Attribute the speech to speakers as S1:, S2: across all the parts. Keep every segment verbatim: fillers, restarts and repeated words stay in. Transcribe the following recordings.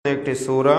S1: একটি সূরা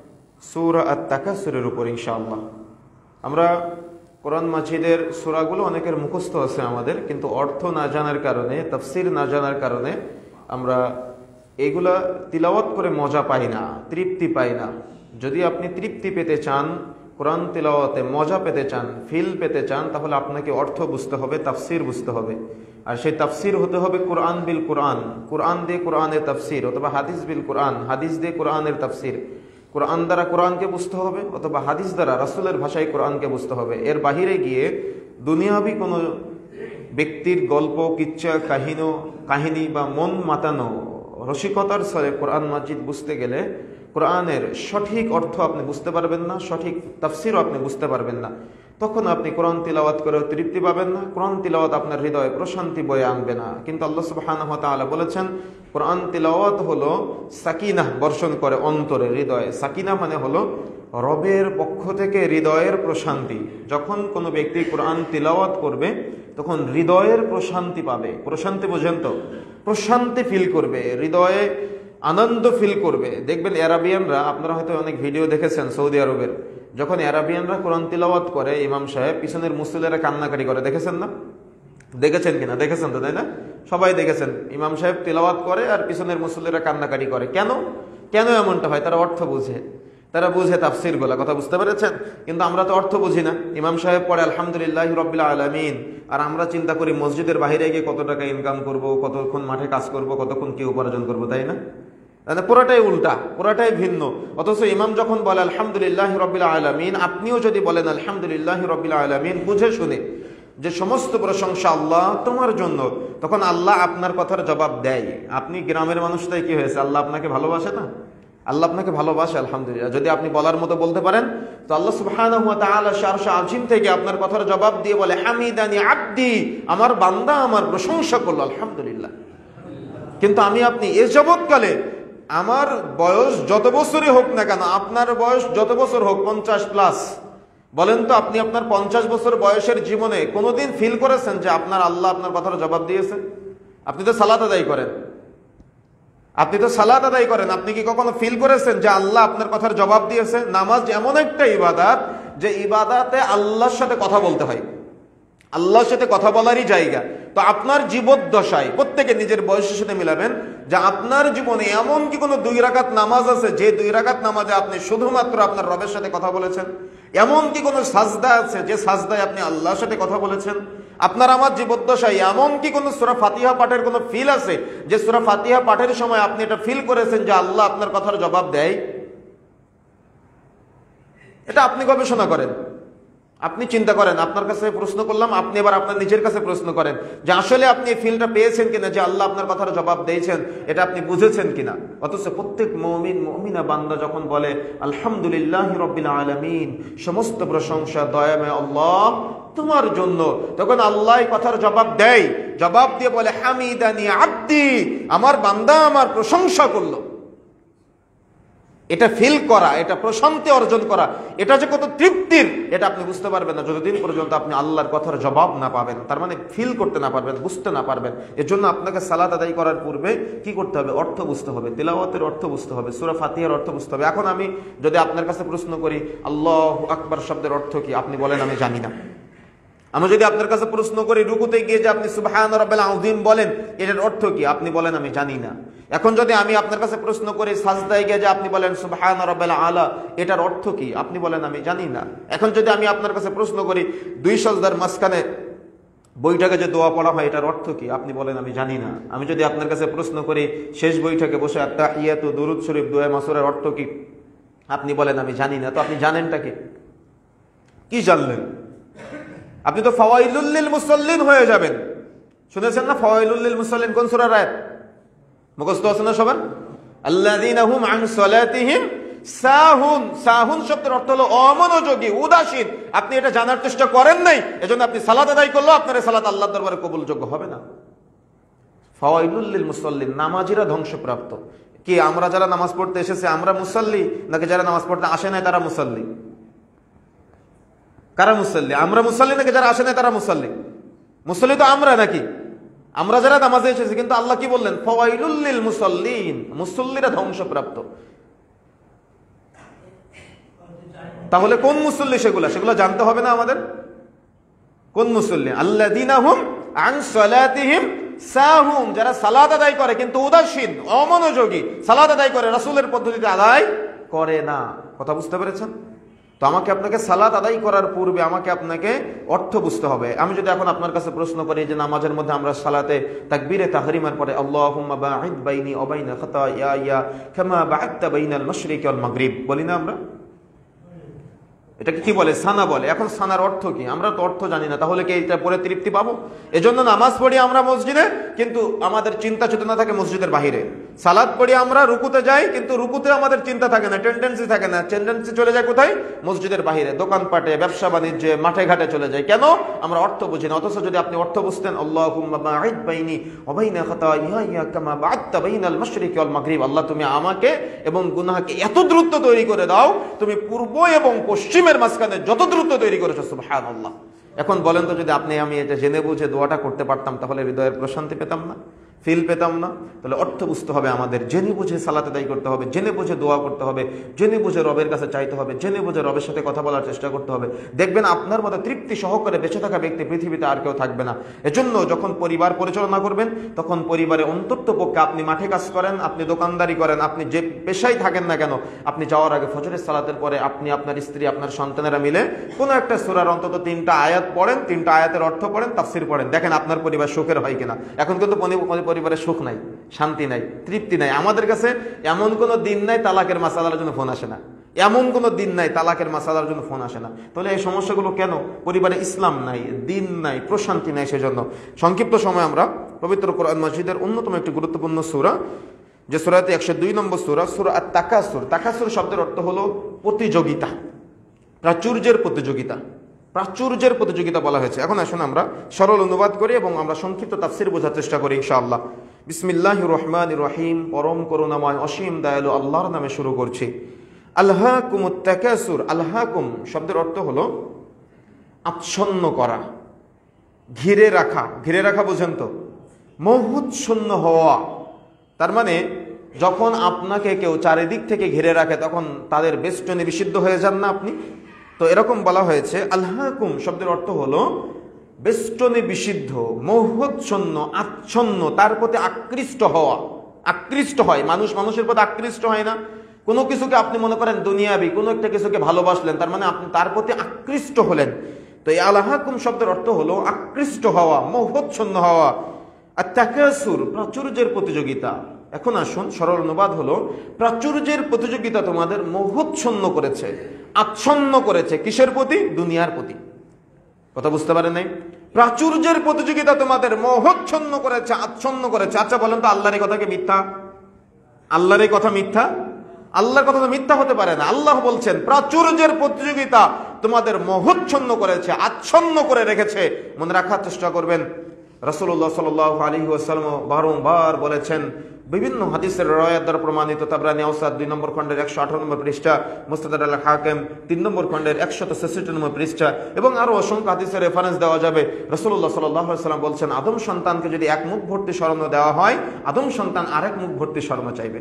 S1: সূরা আত-তাকাসুরের উপর ইনশাআল্লাহ। আমরা কোরআন মাজিদের সূরাগুলো অনেকের মুখস্থ আছে আমাদের, কিন্তু অর্থ না জানার কারণে, তাফসীর না জানার কারণে আমরা এগুলা তিলাওয়াত করে মজা পাই না, তৃপ্তি পাই না। যদি আপনি তৃপ্তি পেতে চান, কোরআন তিলাওয়াতে মজা পেতে চান, ফিল পেতে চান, তাহলে আপনাকে অর্থ বুঝতে হবে, তাফসীর বুঝতে হবে। আর সেই তাফসীর হতে হবে কোরআন বিল কোরআন, কোরআন দিয়ে কোরআনের তাফসীর, অথবা হাদিস বিল কোরআন, হাদিস দিয়ে কোরআনের তাফসীর। কোরআন দ্বারা কোরআনকে বুঝতে হবে, অথবা হাদিস দ্বারা রাসূলের ভাষায় কোরআনকে বুঝতে হবে। এর বাহিরে গিয়ে দুনিয়াবি কোনো ব্যক্তির গল্প, কিচ্ছা, কাহিনী কাহিনী বা মন মাতানো রসিকতার ছলে কোরআন মাজিদ বুঝতে গেলে কোরআনের সঠিক অর্থ আপনি বুঝতে পারবেন না, সঠিক তাফসীরও আপনি বুঝতে পারবেন না। তখন আপনি কোরআন তিলাওয়াত করে তৃপ্তি পাবেন না, কোরআন তিলাওয়াত আপনার হৃদয়ে প্রশান্তি বয়ে আনবে না। কিন্তু আল্লাহ সুবহানাহু ওয়া তাআলা বলেছেন, কোরআন তিলাওয়াত হলো সাকিনাহ বর্ষণ করে অন্তরে, হৃদয়ে। সাকিনাহ মানে হলো রবের পক্ষ থেকে হৃদয়ের প্রশান্তি। যখন কোনো ব্যক্তি কোরআন তিলাওয়াত করবে তখন হৃদয়ের প্রশান্তি পাবে। প্রশান্তি বোঝেন তো? প্রশান্তি ফিল করবে, হৃদয়ে আনন্দ ফিল করবে। দেখবেন আরাবিয়ানরা, আপনারা হয়তো অনেক ভিডিও দেখেছেন সৌদি আরবের, যখন আরাবিয়ানরা কোরআন তিলাওয়াত করে ইমাম সাহেব, পিছনের মুসল্লিরা কান্নাকাটি করে, দেখেছেন না? দেখেছেন কিনা? দেখেছেন তো, তাই না? সবাই দেখেছেন। ইমাম সাহেব তিলাওয়াত করে আর পিছনের মুসল্লিরা কান্নাকাটি করে। কেন কেন এমনটা হয়? তারা অর্থ বুঝে, তারা বুঝে তাফসীর গুলা। কথা বুঝতে পেরেছেন? কিন্তু আমরা তো অর্থ বুঝি না। ইমাম সাহেব পড়ে আলহামদুলিল্লাহি রাব্বিল আলামিন, আর আমরা চিন্তা করি মসজিদের বাইরে গিয়ে কত টাকা ইনকাম করব, কতক্ষণ মাঠে কাজ করব, কতক্ষণ কি উপার্জন করব, তাই না? পুরোটাই উল্টা, পুরোটাই ভিন্ন। অথচ ইমাম যখন বলে আলহামদুলিল্লাহি রাব্বিল আলামিন, আপনিও যদি বলেন আলহামদুলিল্লাহি রাব্বিল আলামিন বুঝে শুনে যে সমস্ত প্রশংসা আল্লাহ তোমার জন্য, তখন আল্লাহ আপনার কথার জবাব দেয়। আপনি গ্রামের মানুষটাই কি হয়েছে, আল্লাহ আপনাকে ভালোবাসে না? আল্লাহ আপনাকে ভালোবাসে আলহামদুলিল্লাহ। যদি আপনি বলার মতো বলতে পারেন, তো আল্লাহ সুবহানাহু ওয়া তাআলা আরশ আজিম থেকে আপনার কথার জবাব দিয়ে বলে, হামিদানি আব্দি, আমার বান্দা আমার প্রশংসা করলো, আলহামদুলিল্লাহ। কিন্তু আমি আপনি এ জগৎকালে, আমার বয়স যত বছরই হোক না কেন, আপনার বয়স যত বছর হোক, পঞ্চাশ প্লাস, বলেন তো আপনি আপনার পঞ্চাশ বছর বয়সের জীবনে কোনোদিন ফিল করেছেন যে আপনার আল্লাহ আপনার কথার জবাব দিয়েছে? আপনি তো সালাত আদায় করেন, আপনি তো সালাত আদায় করেন, আপনি কি কখনো ফিল করেছেন যে আল্লাহ আপনার কথার জবাব দিয়েছে? নামাজ এমন একটা ইবাদত, যে ইবাদতে আল্লাহর সাথে কথা বলতে হয়, আল্লাহর সাথে কথা বলারই জায়গা। তো আপনার জীবদ্দশায় প্রত্যেকে নিজের বয়সের সাথে মিলাবেন যে আপনার জীবনে এমন কি কোনো দুই রাকাত নামাজ আছে যে দুই রাকাত নামাজে আপনি শুধুমাত্র আপনার রবের সাথে কথা বলেছেন? এমন কি কোনো সাজদা আছে যে সাজদায় আপনি আল্লাহর সাথে কথা বলেছেন? আপনার আমার জীবদ্দশায় এমন কি কোনো সূরা ফাতিহা পাঠের কোনো ফিল আছে যে সূরা ফাতিহা পাঠের সময় আপনি এটা ফিল করেছেন যে আল্লাহ আপনার কথার জবাব দেয়? এটা আপনি গবেষণা করেন, আপনি চিন্তা করেন। আপনার কাছে প্রশ্ন করলাম, আপনি এবার আপনার নিজের কাছে প্রশ্ন করেন যে আসলে আপনি এই ফিলটা পেয়েছেন কিনা যে আল্লাহ আপনার কথার জবাব দিয়েছেন, এটা আপনি বুঝেছেন কিনা? অথচ প্রত্যেক মুমিন মুমিনা বান্দা যখন বলে আলহামদুলিল্লাহি রাব্বিল আলামিন, সমস্ত প্রশংসা দয়াময় আল্লাহ তোমার জন্য, তখন আল্লাহ কথার জবাব দেয়। জবাব দিয়ে বলে হামিদানি আব্দি, আমার বান্দা আমার প্রশংসা করলো। এটা ফিল করা, এটা প্রশান্তি অর্জন করা, এটা যে কত তৃপ্তির, এটা আপনি বুঝতে পারবেন না যতদিন পর্যন্ত আপনি আল্লাহর কথার জবাব না পাবেন, তার মানে ফিল করতে না পারবেন, বুঝতে না পারবেন। এর জন্য আপনাকে সালাত আদায় করার পূর্বে কি করতে হবে? অর্থ বুঝতে হবে, তিলাওয়াতের অর্থ বুঝতে হবে, সূরা ফাতিহার অর্থ বুঝতে হবে। এখন আমি যদি আপনার কাছে প্রশ্ন করি আল্লাহু আকবার শব্দের অর্থ কি, আপনি বলেন আমি জানি না। আমি যদি আপনার কাছে প্রশ্ন করি রুকুতে গিয়ে যে আপনি সুবহান রাব্বিল আযীম বলেন, এটার অর্থ কি, আপনি বলেন আমি জানি না। এখন যদি আমি আপনার কাছে প্রশ্ন করি সাজদায় গিয়ে যে আপনি বলেন সুবহান রাব্বিল আলা, এটার অর্থ কি, আপনি বলেন আমি জানি না। এখন যদি আমি আপনার কাছে প্রশ্ন করি দুই সাজদার মাঝখানে বৈঠকে যে দোয়া পড়া হয়, এটার অর্থ কি, আপনি বলেন আমি জানি না। আমি যদি আপনার কাছে প্রশ্ন করি শেষ বৈঠকে বসে আত-তাহিয়াতু দুরূদ শরীফ দোয়া মাসুরের অর্থ কি, আপনি বলেন আমি জানি না। তো আপনি জানেনটা কি? কি জানলেন? আপনি তো ফাওয়াইলুল লিল মুসাল্লিন হয়ে যাবেন। শুনেছেন না ফাওয়াইলুল লিল মুসাল্লিন কোন সূরার আয়াত? মুখস্থ আছে না সবার? আল্লাযীনা হুম আন সালাতিহিম সাহুন। সাহুন শব্দের অর্থ হলো অমনোযোগী, উদাসীন। আপনি এটা জানার চেষ্টা করেন নাই, এজন্য আপনি সালাত আদায় করলো, আপনার সালাত আল্লাহর দরবারে কবুলযোগ্য হবে না। ফাওয়াইলুল লিল মুসাল্লিন, নামাজীরা ধ্বংসপ্রাপ্ত। কি আমরা যারা নামাজ পড়তে এসেছে আমরা মুসাল্লি, নাকি যারা নামাজ পড়তে আসে নাই তারা মুসাল্লি? কারা মুসাল্লি? আমরা মুসাল্লি নাকি যারা আসে নাই তারা মুসাল্লি? মুসাল্লি তো আমরা নাকি? আমরা যারা নামাজে এসেছি। কিন্তু আল্লাহ কি বললেন? ফাওয়াইলুল লিল মুসাল্লিন, মুসাল্লিরা ধ্বংসপ্রাপ্ত। তাহলে কোন মুসল্লি সেগুলা সেগুলো জানতে হবে না আমাদের? কোন মুসল্লি? আল্লাযীনা হুম আন সালাতিহিম সাহুম, যারা সালাত আদায় করে কিন্তু উদাসীন, অমনোযোগী, সালাত আদায় করে রাসূলের পদ্ধতিতে আদায় করে না। কথা বুঝতে পেরেছেন? তো আমাকে আপনাকে সালাত আদায় করার পূর্বে আমাকে আপনাকে অর্থ বুঝতে হবে। আমি যদি এখন আপনার কাছে প্রশ্ন করি যে নামাজের মধ্যে আমরা সালাতে তাকবীরে তাহরিমার পরে আল্লাহুম্মা বাঈদ বাইনি ওয়া বাইনা খাতায়ায়া কামা বা'আদতা বাইনাল মাশরিকি ওয়াল মাগরিব বলি না আমরা? এটাকে কি বলে? সানা বলে। এখন সানার অর্থ কি? আমরা তো অর্থ জানি না, তাহলে কি এটা পরে তৃপ্তি পাবো? এজন্য নামাজ পড়ি আমরা মসজিদে, কিন্তু আমাদের চিন্তা চেতনা থাকে মসজিদের বাহিরে। সালাত পড়ি আমরা, রুকুতে যাই, কিন্তু রুকুতে আমাদের চিন্তা থাকে না, টেন্ডেন্সি থাকে না, টেন্ডেন্সি চলে যায় কোথায়? মসজিদের বাহিরে, দোকানপাটে, ব্যবসা বাণিজ্যে, মাঠে ঘাটে চলে যায়। কেন? আমরা অর্থ বুঝি না। অথচ যদি আপনি অর্থ বুঝতেন, আল্লাহুম্মা বাঈদ বাইনি ওয়া বাইনা খাতায়ায়া কামা বা'আদতা বাইনাল মাশরিকি ওয়াল মাগরিব, আল্লাহ তুমি আমাকে এবং গুনাহকে এত দ্রুত তৈরি করে দাও, তুমি পূর্ব এবং পশ্চিমের মাঝখানে যত দ্রুত তৈরি করেছো, সুবহানাল্লাহ। এখন বলেন তো, যদি আপনি আমি এটা জেনে বুঝে দোয়াটা করতে পারতাম, তাহলে হৃদয়ের প্রশান্তি পেতাম না? ফিল পেতাম না? তাহলে অর্থ বুঝতে হবে আমাদের, জেনে বুঝে সালাত আদায় করতে হবে, জেনে বুঝে দোয়া করতে হবে, জেনে বুঝে রবের কাছে চাইতে হবে, জেনে বুঝে রবের সাথে কথা বলার চেষ্টা করতে হবে। দেখবেন আপনার মতো তৃপ্তি সহকারে বেঁচে থাকা ব্যক্তি পৃথিবীতে আর কেউ থাকবে না। এজন্য যখন পরিবার পরিচালনা করবেন, তখন পরিবারে অন্তত পক্ষে আপনি মাঠে কাজ করেন, আপনি দোকানদারি করেন, আপনি যে পেশায় থাকেন না কেন, আপনি যাওয়ার আগে ফজরের সালাতের পরে আপনি, আপনার স্ত্রী, আপনার সন্তানেরা মিলে কোনো একটা সূরার অন্তত তিনটা আয়াত পড়েন, তিনটা আয়াতের অর্থ পড়েন, তাফসীর পড়েন। দেখেন আপনার পরিবার সুখের হয় কিনা। এখন কিন্তু পরিবারে সুখ নাই, শান্তি নাই, তৃপ্তি নাই। আমাদের কাছে এমন কোনো দিন নাই তালাকের মাসালার জন্য ফোন আসে না, এমন কোনো দিন নাই তালাকের মাসালার জন্য ফোন আসে না। তাহলে এই সমস্যাগুলো কেন? পরিবারে ইসলাম নাই, দিন নাই, প্রশান্তি নাই। সেজন্য সংক্ষিপ্ত সময় আমরা পবিত্র কোরআন মাজিদের অন্যতম একটি গুরুত্বপূর্ণ সূরা, যে সূরাতে একশো দুই নম্বর সূরা, সূরা আত-তাকাসুর। তাকাসুর শব্দের অর্থ হলো প্রতিযোগিতা, প্রাচুর্যের প্রতিযোগিতা, প্রাচুর্যের প্রতিযোগিতা বলা হয়েছে। এখন আসুন আমরা সরল অনুবাদ করি এবং আমরা সংক্ষিপ্ত তাফসীর বোঝার চেষ্টা করি ইনশাআল্লাহ। বিসমিল্লাহির রহমানির রহিম, পরম করুণাময় অসীম দয়ালু আল্লাহর নামে শুরু করছি। আলহাকুমুত তাকাসুর। আলহাকুম শব্দের অর্থ হলো আচ্ছন্ন করা, ঘিরে রাখা। ঘিরে রাখা বোঝেন তো? মোহাচ্ছন্ন হওয়া। তার মানে যখন আপনাকে কেউ চারিদিক থেকে ঘিরে রাখে, তখন তাদের বেষ্টনী বিশুদ্ধ হয়ে যান না আপনি? তো এরকম বলা হয়েছে। আলহাকুম শব্দের অর্থ হলো বেষ্টনী বিশুদ্ধ, মোহাচ্ছন্ন, আচ্ছন্ন, তার প্রতি আকৃষ্ট হওয়া। আকৃষ্ট হয় মানুষ, মানুষের প্রতি আকৃষ্ট হয় না? কোনো কিছুকে আপনি মনে করেন দুনিয়াবি, কোনো একটা কিছুকে ভালোবাসলেন, তার মানে আপনি তার প্রতি আকৃষ্ট হলেন। তো এই আলহাকুম শব্দের অর্থ হলো আকৃষ্ট হওয়া, মোহাচ্ছন্ন হওয়া। আর তাকাসুর প্রাচুর্যের প্রতিযোগিতা। এখন আসুন সরল অনুবাদ হলো, প্রাচুর্যের প্রতিযোগিতা তোমাদের মোহাচ্ছন্ন করেছে, আচ্ছন্ন করেছে। কিসের প্রতি? দুনিয়ার প্রতি। কথা বুঝতে পারেন নাই? প্রাচুর্যের প্রতিযোগিতা তোমাদের মোহাচ্ছন্ন করেছে, আচ্ছন্ন করেছে। আচ্ছা বলেন তো, আল্লাহর এই কথা কি মিথ্যা? আল্লাহর এই কথা মিথ্যা? আল্লাহর কথা তো মিথ্যা হতে পারে না। আল্লাহ বলছেন প্রাচুর্যের প্রতিযোগিতা তোমাদের মোহাচ্ছন্ন করেছে, আচ্ছন্ন করে রেখেছে। মনে রাখার চেষ্টা করবেন, রাসূলুল্লাহ সাল্লাল্লাহু আলাইহি ওয়াসাল্লাম বারংবার বলেছেন, বিভিন্ন হাদিসের রওয়ায়াত দ্বারা প্রমাণিত, তাবরানী আওসাদ দুই নম্বর খণ্ডের একশো আঠারো নম্বর পৃষ্ঠা, মুস্তাদরাক আল হাকিম তিন নম্বর খণ্ডের একশত ছেষট্টি নম্বর পৃষ্ঠা, এবং আরো অসংখ্য হাদিসের রেফারেন্স দেওয়া যাবে। রাসূলুল্লাহ সাল্লাল্লাহু আলাইহি ওয়াসাল্লাম বলছেন, আদম সন্তানকে যদি এক মুখ ভর্তি স্বর্ণ দেওয়া হয়, আদম সন্তান আরেক মুখ ভর্তি স্বর্ণ চাইবে।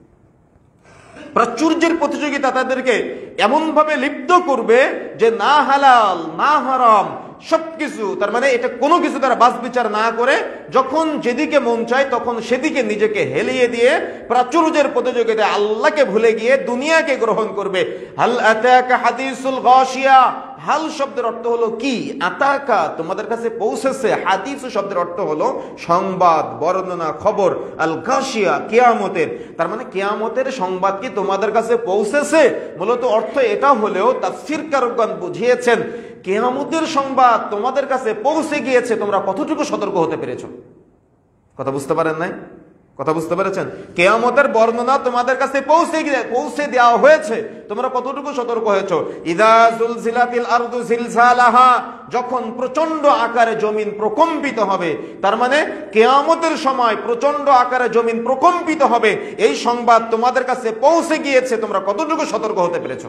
S1: প্রাচুর্যের প্রতিযোগিতা তাদেরকে এমন ভাবে লিপ্ত করবে যে না হালাল না হারাম সবকিছু, তার মানে এটা কোনো কিছু তারা বাছ বিচার না করে যখন যেদিকে মন চায় তখন সেদিকে নিজেকে হেলিয়ে দিয়ে প্রাচুর্যের প্রতিযোগিতায় আল্লাহকে ভুলে গিয়ে দুনিয়াকে গ্রহণ করবে। হাল আতাকা হাদিসুল গাশিয়া। হাল শব্দের অর্থ হলো কি? আতাকা তোমাদের কাছে পৌঁছেছে। হাদিস শব্দের অর্থ হলো সংবাদ, বর্ণনা, খবর। আল গাশিয়া কিয়ামতের, তার মানে কিয়ামতের সংবাদ কি তোমাদের কাছে পৌঁছেছে? মূলত অর্থ এটা হলেও তাফসীরকারগণ বুঝিয়েছেন কিয়ামতের সংবাদ তোমাদের কাছে পৌঁছে গিয়েছে, তোমরা কতটুকু সতর্ক হতে পেরেছো? কথা বুঝতে পারেন নাই? কথা বুঝতে পেরেছেন? কিয়ামতের বর্ণনা তোমাদের কাছে পৌঁছে গিয়ে পৌঁছে দেওয়া হয়েছে, তোমরা কতটুকু সতর্ক হয়েছো? ইদা জুলজিলাতিল আরদু জিলজালাহা, যখন প্রচন্ড আকারে জমিন প্রকম্পিত হবে, তার মানে কিয়ামতের সময় প্রচন্ড আকারে জমিন প্রকম্পিত হবে, এই সংবাদ তোমাদের কাছে পৌঁছে গিয়েছে, তোমরা কতটুকু সতর্ক হতে পেরেছো?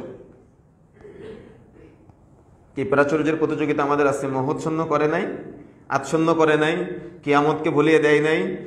S1: কি প্রাচুর্যের প্রতিযোগিতা আমাদের আজকে মোহাচ্ছন্ন করে নাই, আচ্ছন্ন করে নাই, কিয়ামতকে ভুলিয়ে দেয় নাই,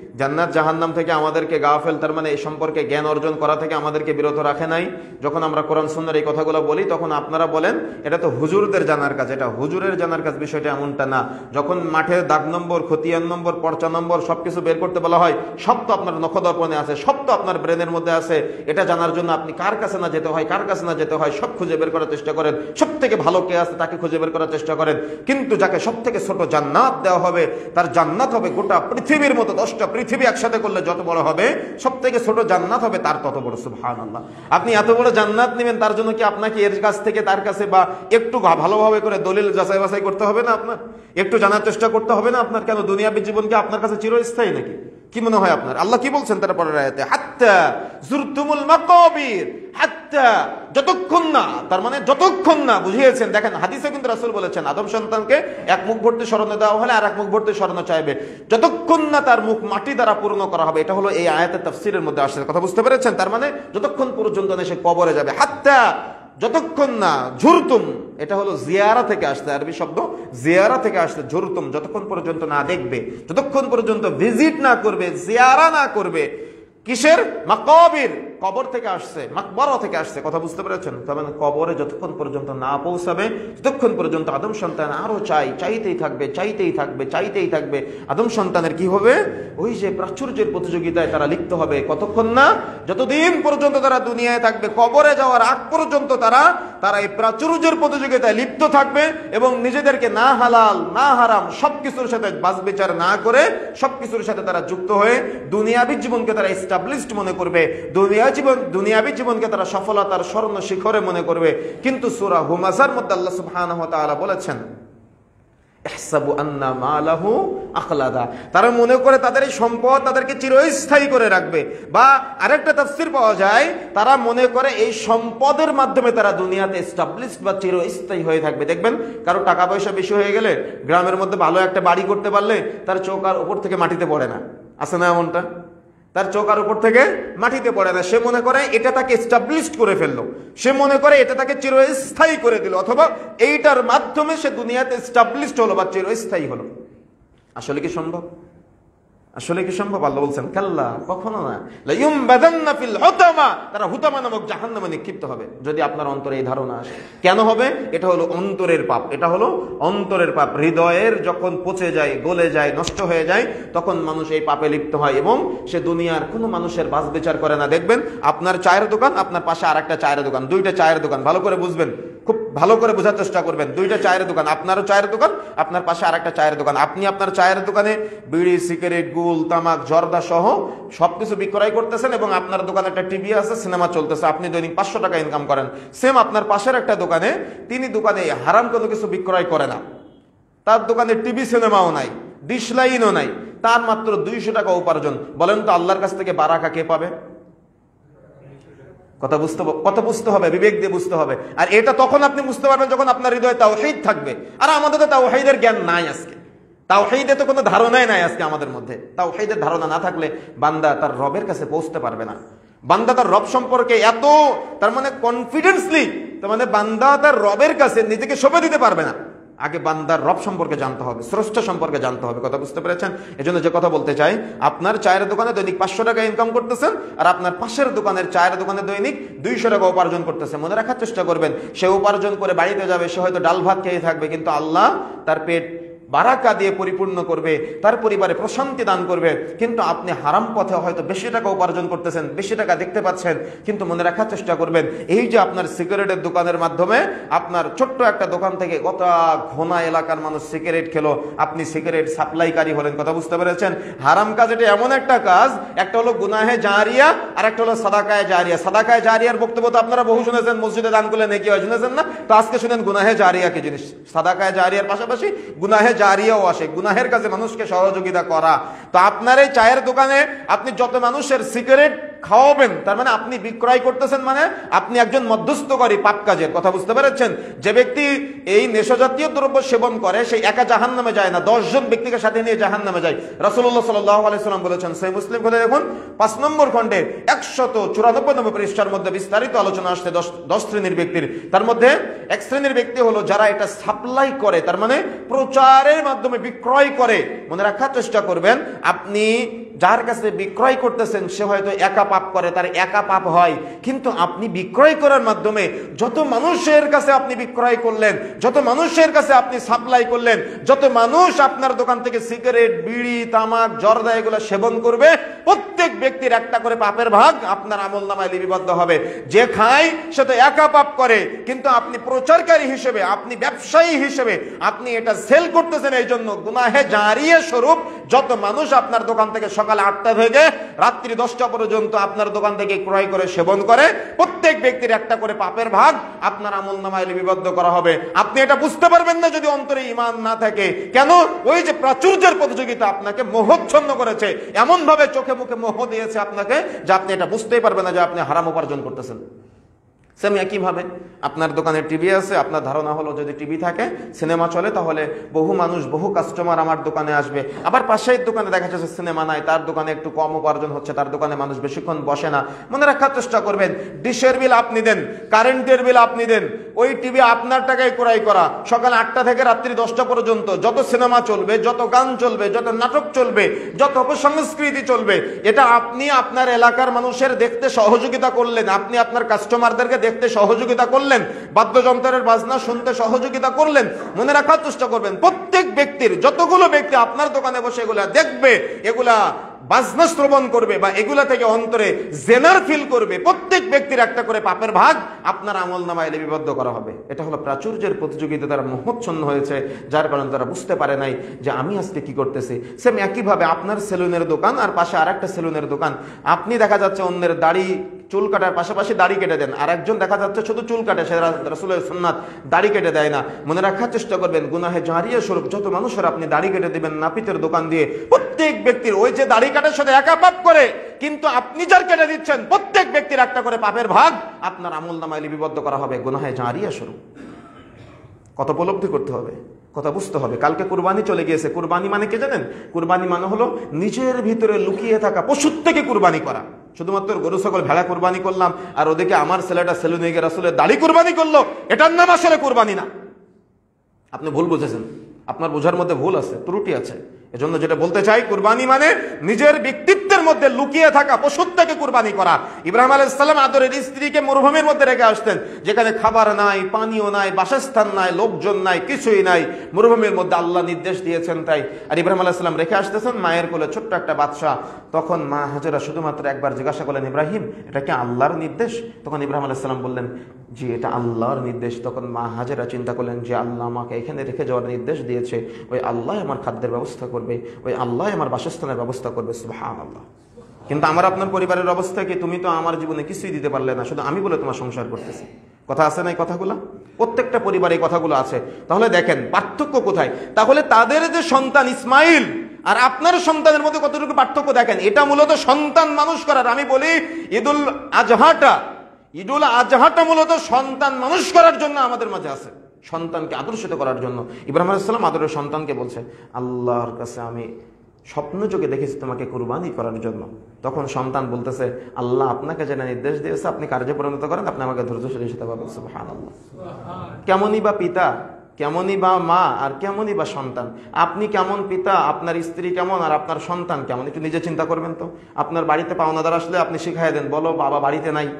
S1: জান্নাত জাহান্নাম থেকে আমাদেরকে গাফেল, তার মানে এই সম্পর্কে জ্ঞান অর্জন করা থেকে আমাদেরকে বিরত রাখে নাই। যখন আমরা কোরআন সুন্নাহর এই কথাগুলো বলি তখন আপনারা বলেন এটা তো হুজুরদের জানার কাজ, এটা হুজুরের জানার কাজ, বিষয়টা এমনটা না। যখন মাঠের দাগ নম্বর, খতিয়ান নম্বর, পর্চা নম্বর সবকিছু বের করতে বলা হয়, সব তো আপনার নখদর্পণে আছে, সব তো আপনার ব্রেনের মধ্যে আছে। এটা জানার জন্য আপনি কার কাছে না যেতে হয়, কার কাছে না যেতে হয় সব খুঁজে বের করার চেষ্টা করেন। সব থেকে ভালো কে আছে তাকে খুঁজে বের করার চেষ্টা করেন। কিন্তু যাকে সব থেকে ছোট জান্নাত দেওয়া হবে, তার জান্নাত হবে গোটা পৃথিবীর মতো। দশটা পৃথিবী একসাথে করলে যত বড় হবে, সব থেকে ছোট জান্নাত হবে তার তত বড়। সুবহানাল্লাহ। আপনি এত বড় জান্নাত নেবেন, তার জন্য কি আপনাকে এর কাছ থেকে তার কাছে বা একটু ভালোভাবে করে দলিল যাচাই বাছাই করতে হবে না? আপনার একটু জানার চেষ্টা করতে হবে না আপনার? কেন দুনিয়াবী জীবন কি আপনার কাছে চিরস্থায়ী নাকি? কি মনে হয় আপনার? আল্লাহ কি বলছেন তার পরের আয়াতে? হাত্তা জুরতুমুল মাকাবির, হাত্তা যতক্ষণ না, তার মানে যতক্ষণ না, বুঝিয়েছেন। দেখেন হাদিসে কিন্তু রাসূল বলেছেন আদম সন্তানকে এক মুখ ভর্তি স্বর্ণ দেওয়া হলে আর এক মুখ ভর্তি স্বর্ণ চাইবে, যতক্ষণ না তার মুখ মাটি দ্বারা পূর্ণ করা হবে। এটা হলো এই আয়াতের তাফসীরের মধ্যে আসছে, কথা বুঝতে পেরেছেন? তার মানে যতক্ষণ পর্যন্ত না সে কবরে যাবে। হাত্তা যতক্ষণ না, ঝুরতুম এটা হলো জিয়ারা থেকে আসছে, আরবি শব্দ জিয়ারা থেকে আসছে। ঝুরতুম যতক্ষণ পর্যন্ত না দেখবে, যতক্ষণ পর্যন্ত ভিজিট না করবে, জিয়ারা না করবে। কিসের? মাকাবির, কবর থেকে আসছে, মাকবারা থেকে আসছে, কথা বুঝতে পেরেছেন? তার মানে কবরে যতক্ষণ পর্যন্ত না পৌঁছাবে, ততক্ষণ পর্যন্ত আদম সন্তান আরো চাই, চাইতেই থাকবে, চাইতেই থাকবে, চাইতেই থাকবে। আদম সন্তানের কি হবে? ওই যে প্রাচুর্যের প্রতিযোগিতায় তারা লিপ্ত হবে। কতক্ষণ না? যতদিন পর্যন্ত তারা দুনিয়ায় থাকবে, কবরে যাওয়ার আগ পর্যন্ত তারা তারা এই প্রাচুর্যের প্রতিযোগিতায় লিপ্ত থাকবে এবং নিজেদেরকে না হালাল না হারাম সবকিছুর সাথে বাছ বিচার না করে সবকিছুর সাথে তারা যুক্ত হয়ে দুনিয়াবী জীবনকে তারা এস্টাবলিশড মনে করবে, দুনিয়া জীবন দুনিয়াবী জীবনকে তারা সফলতার স্বর্ণ শিখরে মনে করবে। কিন্তু সূরা হুমাযার মধ্যে আল্লাহ সুবহানাহু ওয়া তাআলা বলেছেন ইহসাবু আন্না মালাহু আখলাদা, তারা মনে করে তাদের এই সম্পদ তাদেরকে চিরস্থায়ী করে রাখবে। বা আরেকটা তাফসীর পাওয়া যায়, তারা মনে করে এই সম্পদের মাধ্যমে তারা দুনিয়াতে এস্টাবলিশড বা চিরস্থায়ী হয়ে থাকবে। দেখবেন কারো টাকা পয়সা বেশি হয়ে গেলে, গ্রামের মধ্যে ভালো একটা বাড়ি করতে পারলে তার চোখ আর উপর থেকে মাটিতে পড়ে না, আছে না এমনটা? তার চোখ আর উপর থেকে মাটিতে পড়ে না। সে মনে করে এটা তাকে এস্টাবলিশড করে ফেললো, সে মনে করে এটা তাকে চিরস্থায়ী করে দিল, অথবা এইটার মাধ্যমে সে দুনিয়াতে এস্টাবলিশড হলো বা চিরস্থায়ী হলো। আসলে কি সম্ভব? আসলে কি সম্ভব? আল্লাহ বলছেন কাল্লা, কখনো না। লায়ুমবাদান্না ফিল হুতামা, তারা হুতামা নামক জাহান্নামে নিক্ষিপ্ত হবে। যদি আপনার অন্তরে এই ধারণা আসে, কেন হবে? এটা হলো অন্তরের পাপ, এটা হলো অন্তরের পাপ। হৃদয়ের যখন পচে যায়, গলে যায়, নষ্ট হয়ে যায়, তখন মানুষ এই পাপে লিপ্ত হয় এবং সে দুনিয়ার কোনো মানুষের বাছ বিচার করে না। দেখবেন আপনার চায়ের দোকান, আপনার পাশে আর একটা চায়ের দোকান, দুইটা চায়ের দোকান, ভালো করে বুঝবেন, খুব ভালো করে বোঝার চেষ্টা করবেন। দুইটা চায়ের দোকান, আপনারও চায়ের দোকান, আপনার পাশে আর একটা চায়ের দোকান। আপনি আপনার চায়ের দোকানে বিড়ি, সিগারেট, গুল, তামাক, জর্দা সহ সবকিছু বিক্রয় করতেছেন এবং আপনার দোকানে একটা টিভি আছে, সিনেমা চলতেছে, আপনি দৈনিক পাঁচশো টাকা ইনকাম করেন। সেম আপনার পাশের একটা দোকানে, তিনি দোকানে হারাম কোনো কিছু বিক্রয় করে না, তার দোকানে টিভি সিনেমাও নাই, ডিশ লাইনও নাই, তার মাত্র দুইশো টাকা উপার্জন। বলেন তো আল্লাহর কাছ থেকে বারাকা কে পাবে? কথা বুঝতে কথা বুঝতে হবে, বিবেক দিয়ে বুঝতে হবে। আর এটা তখন আপনি বুঝতে পারবেন যখন আপনার হৃদয়ে তাওহীদ থাকবে। আর আমাদের তো তাওহীদের জ্ঞান নাই আজকে, তাওহীদে তো কোনো ধারণাই নাই আজকে আমাদের মধ্যে। তাওহীদের ধারণা না থাকলে বান্দা তার রবের কাছে পৌঁছতে পারবে না। বান্দা তার রব সম্পর্কে এত, তার মানে কনফিডেন্সলি, তার মানে বান্দা তার রবের কাছে নিজেকে সঁপে দিতে পারবে না। আগে বান্দার রব সম্পর্কে জানতে হবে, স্রষ্টা সম্পর্কে জানতে হবে। কথা বুঝতে পেরেছেন? এজন্য যে কথা বলতে চাই, আপনার চায়ের দোকানে দৈনিক পাঁচশো টাকা ইনকাম করতেছেন আর আপনার পাশের দোকানের চায়ের দোকানে দৈনিক দুইশো টাকা উপার্জন করতেছে। মনে রাখার চেষ্টা করবেন, সে উপার্জন করে বাড়িতে যাবে, সে হয়তো ডাল ভাত খেয়ে থাকবে, কিন্তু আল্লাহ তার পেট বারাকা দিয়ে পরিপূর্ণ করবে, তার পরিবারে প্রশান্তি দান করবে। কিন্তু আপনি হারাম পথে হয়তো বেশি টাকা উপার্জন করতেছেন, বেশি টাকা দেখতে পাচ্ছেন, কিন্তু মনে রাখার চেষ্টা করবেন, এই যে আপনার সিগারেটের দোকানের মাধ্যমে আপনার ছোট্ট একটা দোকান থেকে গোটা ঘোনা এলাকার মানুষ সিগারেট খেলো, আপনি সিগারেট সাপ্লাইকারী হলেন। কথা বুঝতে পেরেছেন? হারাম কাজ এটা এমন একটা কাজ, একটা হলো গুনাহে জারিয়া আর একটা হলো সাদাকায়ে জারিয়া। সাদাকায়ে জারিয়ার বক্তব্য তো আপনারা বহু শুনেছেন, মসজিদে দান করলে নেকি হয়, শুনেছেন না? তো আজকে শুনেন গুনাহে জারিয়া কি জিনিস। সাদাকায়ে জারিয়ার পাশাপাশি গুনাহে জারিয়াও আসে, গুনাহের কাছে মানুষকে সহযোগিতা করা। তো আপনার এই চায়ের দোকানে আপনি যত মানুষের সিগারেট খাওয়াবেন, তার মানে আপনি বিক্রয় করতেছেন, মানে আপনি একজন মধ্যস্থকারী পাপ কাজের। কথা বুঝতে পেরেছেন? যে ব্যক্তি এই নেশাজাতীয় দ্রব্য সেবন করে সে একা জাহান্নামে যায় না, দশ জন ব্যক্তিকে সাথে নিয়ে জাহান্নামে যায়। রাসূলুল্লাহ সাল্লাল্লাহু আলাইহি সাল্লাম বলেছেন, সহিহ মুসলিম খুলে দেখুন পাঁচ নম্বর খণ্ডে একশত চুরানব্বই নম্বর পৃষ্ঠার মধ্যে বিস্তারিত আলোচনা আসছে দশ দশ শ্রেণীর ব্যক্তির। তার মধ্যে এক শ্রেণীর ব্যক্তি হলো যারা এটা সাপ্লাই করে, তার মানে প্রচারের মাধ্যমে বিক্রয় করে। মনে রাখার চেষ্টা করবেন, আপনি যার কাছে বিক্রয় করতেছেন সে হয়তো একা পাপ করে, তার একা পাপ হয়, কিন্তু আপনি বিক্রয় করার মাধ্যমে যত মানুষের কাছে আপনি বিক্রয় করলেন, যত মানুষের কাছে আপনি সাপ্লাই করলেন, যত মানুষ আপনার দোকান থেকে সিগারেট, বিড়ি, তামাক, জর্দা এগুলো সেবন করবে, প্রত্যেক ব্যক্তির একটা করে পাপের ভাগ আপনার আমলনামায় লিপিবদ্ধ হবে। যে খায় সে তো একা পাপ করে, কিন্তু আপনি প্রচারকারী হিসেবে, আপনি ব্যবসায়ী হিসেবে আপনি এটা সেল করতেছেন, এই জন্য গুনাহে জারিয়া স্বরূপ যত মানুষ আপনার দোকান থেকে সকাল আটটা থেকে রাত্রি দশটা পর্যন্ত আপনার দোকান থেকে ক্রয় করে সেবন করে, প্রত্যেক ব্যক্তির একটা করে পাপের ভাগ আপনার আমলনামায় লিপিবদ্ধ করা হবে। আপনি এটা বুঝতে পারবেন না যদি অন্তরে ঈমান না থাকে। কেন? ওই যে প্রাচুর্যের প্রতিযোগিতা আপনাকে মোহচ্ছন্ন করেছে, এমন ভাবে চোখে মুখে মোহ দিয়েছে আপনাকে যে আপনি এটা বুঝতেই পারবেন না যে আপনি হারাম উপার্জন করতেছেন। সেম একইভাবে আপনার দোকানে টিভি আছে, আপনার ধারণা হলো যদি টিভি থাকে, সিনেমা চলে, তাহলে বহু মানুষ, বহু কাস্টমার আমার দোকানে আসবে। আবার পাশের দোকানে দেখা যাচ্ছে সিনেমা নাই, তার দোকানে একটু কম উপার্জন হচ্ছে, তার দোকানে মানুষ বেশিক্ষণ বসে না। মনে রাখার চেষ্টা করবেন, ডিশের বিল আপনি দেন, কারেন্টের বিল আপনি দেন, ওই টিভি আপনার টাকায় ক্রয় করা, সকাল আটটা থেকে রাত্রি দশটা পর্যন্ত যত সিনেমা চলবে, যত গান চলবে, যত নাটক চলবে, যত অপসংস্কৃতি চলবে, এটা আপনি আপনার এলাকার মানুষের দেখতে সহযোগিতা করলেন, আপনি আপনার কাস্টমারদেরকে দেখতে সহযোগিতা করলেন, বাদ্যযন্ত্রের বাজনা শুনতে সহযোগিতা করলেন। মনে রাখার চেষ্টা করবেন, প্রত্যেক ব্যক্তির, যতগুলো ব্যক্তি আপনার দোকানে বসে এগুলা দেখবে, এগুলা বাজনা শ্রবণ করবে বা এগুলা থেকে অন্তরে জেনার ফিল করবে, প্রত্যেক ব্যক্তির একটা করে পাপের ভাগ আপনার আমলনামায় লিপিবদ্ধ করা হবে। এটা হলো প্রাচুর্যের প্রতিযোগিতা, তারা মোহচ্ছন্ন হয়েছে, যার কারণে তারা বুঝতে পারে নাই যে আমি আজকে কি করতেছি। সেম একইভাবে আপনার সেলুনের দোকান আর পাশে আর একটা সেলুনের দোকান, আপনি দেখা যাচ্ছে অন্যের দাড়ি চুল কাটার পাশাপাশি দাড়ি কেটে দেন, আর একজন দেখা যাচ্ছে শুধু চুল কাটে, সে রাসূলের সুন্নাত, দাড়ি কেটে দেয় না। মনে রাখার চেষ্টা করবেন, গুনাহে জারিয়া স্বরূপ যত মানুষের আপনি দাড়ি কেটে দিবেন নাপিতের দোকান দিয়ে, প্রত্যেক ব্যক্তির ওই যে দাড়ি কাটার সাথে একা পাপ করে, কিন্তু আপনি যার কেটে দিচ্ছেন প্রত্যেক ব্যক্তির একটা করে পাপের ভাগ আপনার আমলনামায় লিপিবদ্ধ করা হবে গুনাহে জারিয়া স্বরূপ। কত উপলব্ধি করতে হবে, কথা বুঝতে হবে। কালকে কুরবানি চলে গিয়েছে। কুরবানি মানে কি জানেন? কুরবানি মানে হলো নিজের ভিতরে লুকিয়ে থাকা পশুর থেকে কুরবানি করা। শুধুমাত্র গরু ছাগল ভেড়া কুরবানি করলাম আর ওদিকে আমার ছেলেটা সেলুনে গিয়ে রাসূলের দাড়ি কুরবানি করলো, এটার নাম আসলে কুরবানি না। আপনি ভুল বুঝেছেন, আপনার বোঝার মধ্যে ভুল আছে, ত্রুটি আছে। এজন্য যেটা বলতে চাই, কুরবানি মানে নিজের ব্যক্তিত্বের মধ্যে লুকিয়ে থাকা পশুর থেকে কুরবানি করা। ইব্রাহিম আলাইহিস সালাম আদরের স্ত্রীকে মরুভূমির মধ্যে রেখে আসতেন, যেখানে খাবার নাই, পানীয় নাই, বাসস্থান নাই, লোকজন নাই, কিছুই নাই, মরুভূমির মধ্যে আল্লাহ নির্দেশ দিয়েছেন তাই। আর ইব্রাহিম আলাইহিস সালাম রেখে আসতেছেন মায়ের কোলে ছোট্ট একটা বাদশা। তখন মা হাজেরা শুধুমাত্র একবার জিজ্ঞাসা করলেন, ইব্রাহিম এটা কি আল্লাহর নির্দেশ? তখন ইব্রাহিম আলাইহিস সালাম বললেন, জি এটা আল্লাহর নির্দেশ। তখন মা হাজেরা চিন্তা করলেন যে আল্লাহ আমাকে এখানে রেখে যাওয়ার নির্দেশ দিয়েছে, ওই আল্লাহ আমার খাদ্যের ব্যবস্থা করবে, ওই আল্লাহ আমার বাসস্থানের ব্যবস্থা করবে। সুবহানাল্লাহ। কিন্তু আমার আপনার পরিবারের অবস্থা কি? তুমি তো আমার জীবনে কিছুই দিতে পারলে না, শুধু আমি বলে তোমার সংসার করতেছি। কথা আছে না এই কথাগুলো? প্রত্যেকটা পরিবারে এই কথাগুলো আছে। তাহলে দেখেন পার্থক্য কোথায়। তাহলে তাদের যে সন্তান ইসমাইল আর আপনার সন্তানের মধ্যে কতটুকু পার্থক্য দেখেন। এটা মূলত সন্তান মানুষ করার, আমি বলি ঈদুল আজহাটা ঈদুল আজহাটা মূলত সন্তান মানুষ করার জন্য আমাদের মাঝে আছে, সন্তানকে আদর্শিত করার জন্য। ইব্রাহিম আলাইহিস সালাম আদরের সন্তানকে বলছে, আল্লাহর কাছে আমি স্বপ্ন যোগে দেখেছি তোমাকে কুরবানি করার জন্য। তখন সন্তান বলতেছে, আল্লাহ আপনাকে যেন নির্দেশ দিয়েছে আপনি কার্যে পরিণত করেন, আপনি আমাকে ধৈর্যশীল হতে পারবেন। সুবহানাল্লাহ। কেমনই বা পিতা, কেমনই বা মা, আর কেমনই বা সন্তান। আপনি কেমন পিতা, আপনার স্ত্রী কেমন, আর আপনার সন্তান কেমন, একটু নিজে চিন্তা করবেন তো। আপনার বাড়িতে পাওনাদার আসলে আপনি শিখাই দেন, বলো বাবা বাড়িতে নাই।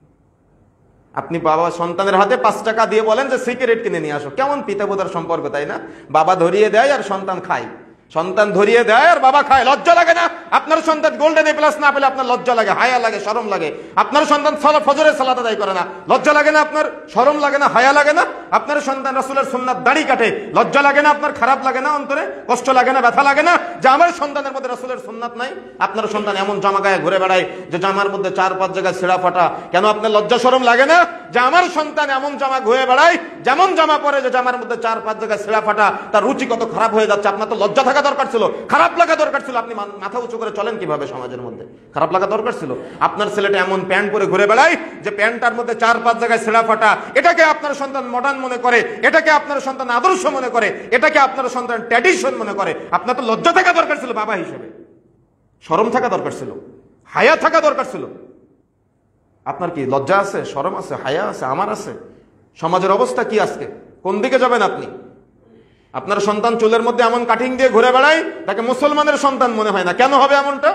S1: আপনি বাবা সন্তানের হাতে পাঁচ টাকা দিয়ে বলেন যে সিগারেট কিনে নিয়ে আসো। কেমন পিতা পুতার সম্পর্ক, তাই না? বাবা ধরিয়ে দেয় আর সন্তান খায়, সন্তান ধরিয়ে দেয় আর বাবা খায়। লজ্জা লাগে না? আপনার সন্তান গোল্ডেন এ প্লাস না পেলে আপনার লজ্জা লাগে, হায়া লাগে, শরম লাগে। আপনার সন্তান সালাত ফজরের সালাত আদায় করে না, লজ্জা লাগে না? আপনার শরম লাগে না? হায়া লাগে না? আপনার সন্তান রাসূলের সুন্নাত দাড়ি কাটে, লজ্জা লাগে না? আপনার খারাপ লাগে না? অন্তরে কষ্ট লাগে না? ব্যথা লাগে না যে আমার সন্তানের মধ্যে রাসূলের সুন্নাত নাই? আপনার সন্তান এমন জামা গায়ে ঘুরে বেড়ায় যে জামার মধ্যে চার পাঁচ জায়গায় ছেঁড়া ফাটা, কেন আপনার লজ্জা শরম লাগে না যে আমার সন্তান এমন জামা ঘুরে বেড়ায়, যেমন জামা পরে যে জামার মধ্যে চার পাঁচ জায়গায় ছেঁড়া ফাটা, তার রুচি কত খারাপ হয়ে যাচ্ছে? আপনার তো লজ্জা থাকা থাকা দরকার ছিল, খারাপ লাগা দরকার ছিল। আপনি মাথা উঁচু করে চলেন কিভাবে সমাজের মধ্যে? খারাপ লাগা দরকার ছিল। আপনার ছেলেটা এমন প্যান্ট পরে ঘুরে বেড়ায় যে প্যান্টটার মধ্যে চার পাঁচ জায়গায় ছেঁড়া ফাটা, এটাকে আপনার সন্তান মডার্ন মনে করে, এটাকে আপনার সন্তান আদর্শ মনে করে, এটাকে আপনার সন্তান ট্র্যাডিশন মনে করে। আপনার তো লজ্জা থাকা দরকার ছিল বাবা হিসেবে, শরম থাকা দরকার ছিল, হায়া থাকা দরকার ছিল। আপনার কি লজ্জা আছে, শরম আছে, হায়া আছে? আমার আছে। সমাজের অবস্থা কি আজকে? কোন দিকে যাবেন আপনি? আপনার সন্তান চুলের মধ্যে এমন কাটিং দিয়ে ঘুরে বেড়ায়, তাকে মুসলমানের সন্তান মনে হয় না। কেন হবে এমনটা?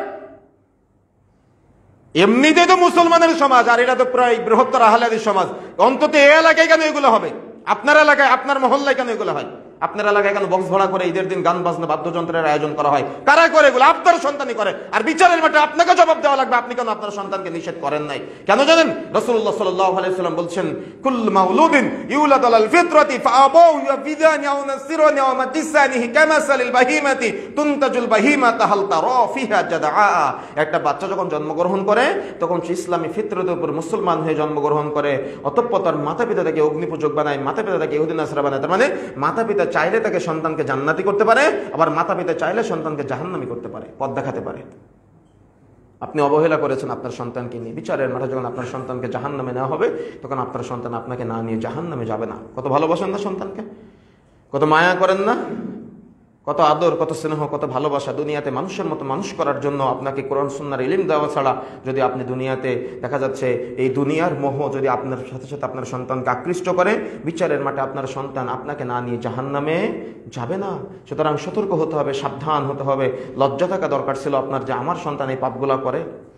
S1: এমনিতে তো মুসলমানের সমাজ, আর এটা তো প্রায় বৃহত্তর আহলাদি সমাজ। অন্তত এই এলাকায় কেন এগুলো হবে? আপনার এলাকায়, আপনার মহল্লায় কেন এগুলো হয়? আপনার এলাকায় কেন বক্স ভাড়া করে ঈদের দিন গান বাজনা বাদ্যযন্ত্রের আয়োজন করা হয়? কারা করে এগুলো? আপনার সন্তানই করে। আর বিচারের মাঠে আপনাকে জবাব দেওয়া লাগবে, আপনি কেন আপনার সন্তানকে নিষেধ করেন নাই? কেন জানেন? রাসূলুল্লাহ সাল্লাল্লাহু আলাইহি ওয়াসাল্লাম বলছেন, কুল্লু মাউলুদিন ইউলাদু আলাল ফিতরাতি ফাআবাউ ইয়াবিদানি আও নাসিরানি আও মাদিসানিহি কামাসালিল বাহিমাতি তুনতাজুল বাহিমাতা হাল তারা ফিহা জাদআ। একটা বাচ্চা যখন জন্মগ্রহণ করে তখন সে ইসলামী ফিতরতের উপর মুসলমান হয়ে জন্মগ্রহণ করে, অতঃপর তার মাতা পিতা তাকে অগ্নিপূজক বানায়, মাতা পিতা তাকে ইহুদি নাসরা বানায়। তার মানে মাতা পিতা চাইলে তাকে সন্তানকে জান্নাতি করতে পারে, আবার মাতা পিতা চাইলে সন্তানকে জাহান্নামী করতে পারে, পথ দেখাতে পারে। আপনি অবহেলা করেছেন আপনার সন্তানকে নিয়ে। বিচারের মাঠে যখন আপনার সন্তানকে জাহান্নামে নেওয়া হবে, তখন আপনার সন্তান আপনাকে না নিয়ে জাহান্নামে যাবে না। কত ভালোবাসেন না সন্তানকে? কত মায়া করেন না? কত আদর, কত স্নেহ, কত ভালোবাসা। দুনিয়াতে মানুষের মতো মানুষ করার জন্য আপনাকে কোরআন সুন্নাহর ইলম দেওয়া ছাড়া যদি আপনি দুনিয়াতে দেখা যাচ্ছে এই দুনিয়ার মোহ যদি আপনার সাথে সাথে আপনার সন্তানকে আকৃষ্ট করে, বিচারের মাঠে আপনার সন্তান আপনাকে না নিয়ে জাহান্নামে যাবে না। সুতরাং সতর্ক হতে হবে, সাবধান হতে হবে। লজ্জা থাকা দরকার ছিল আপনার যে আমার সন্তান এই পাপগুলা করে।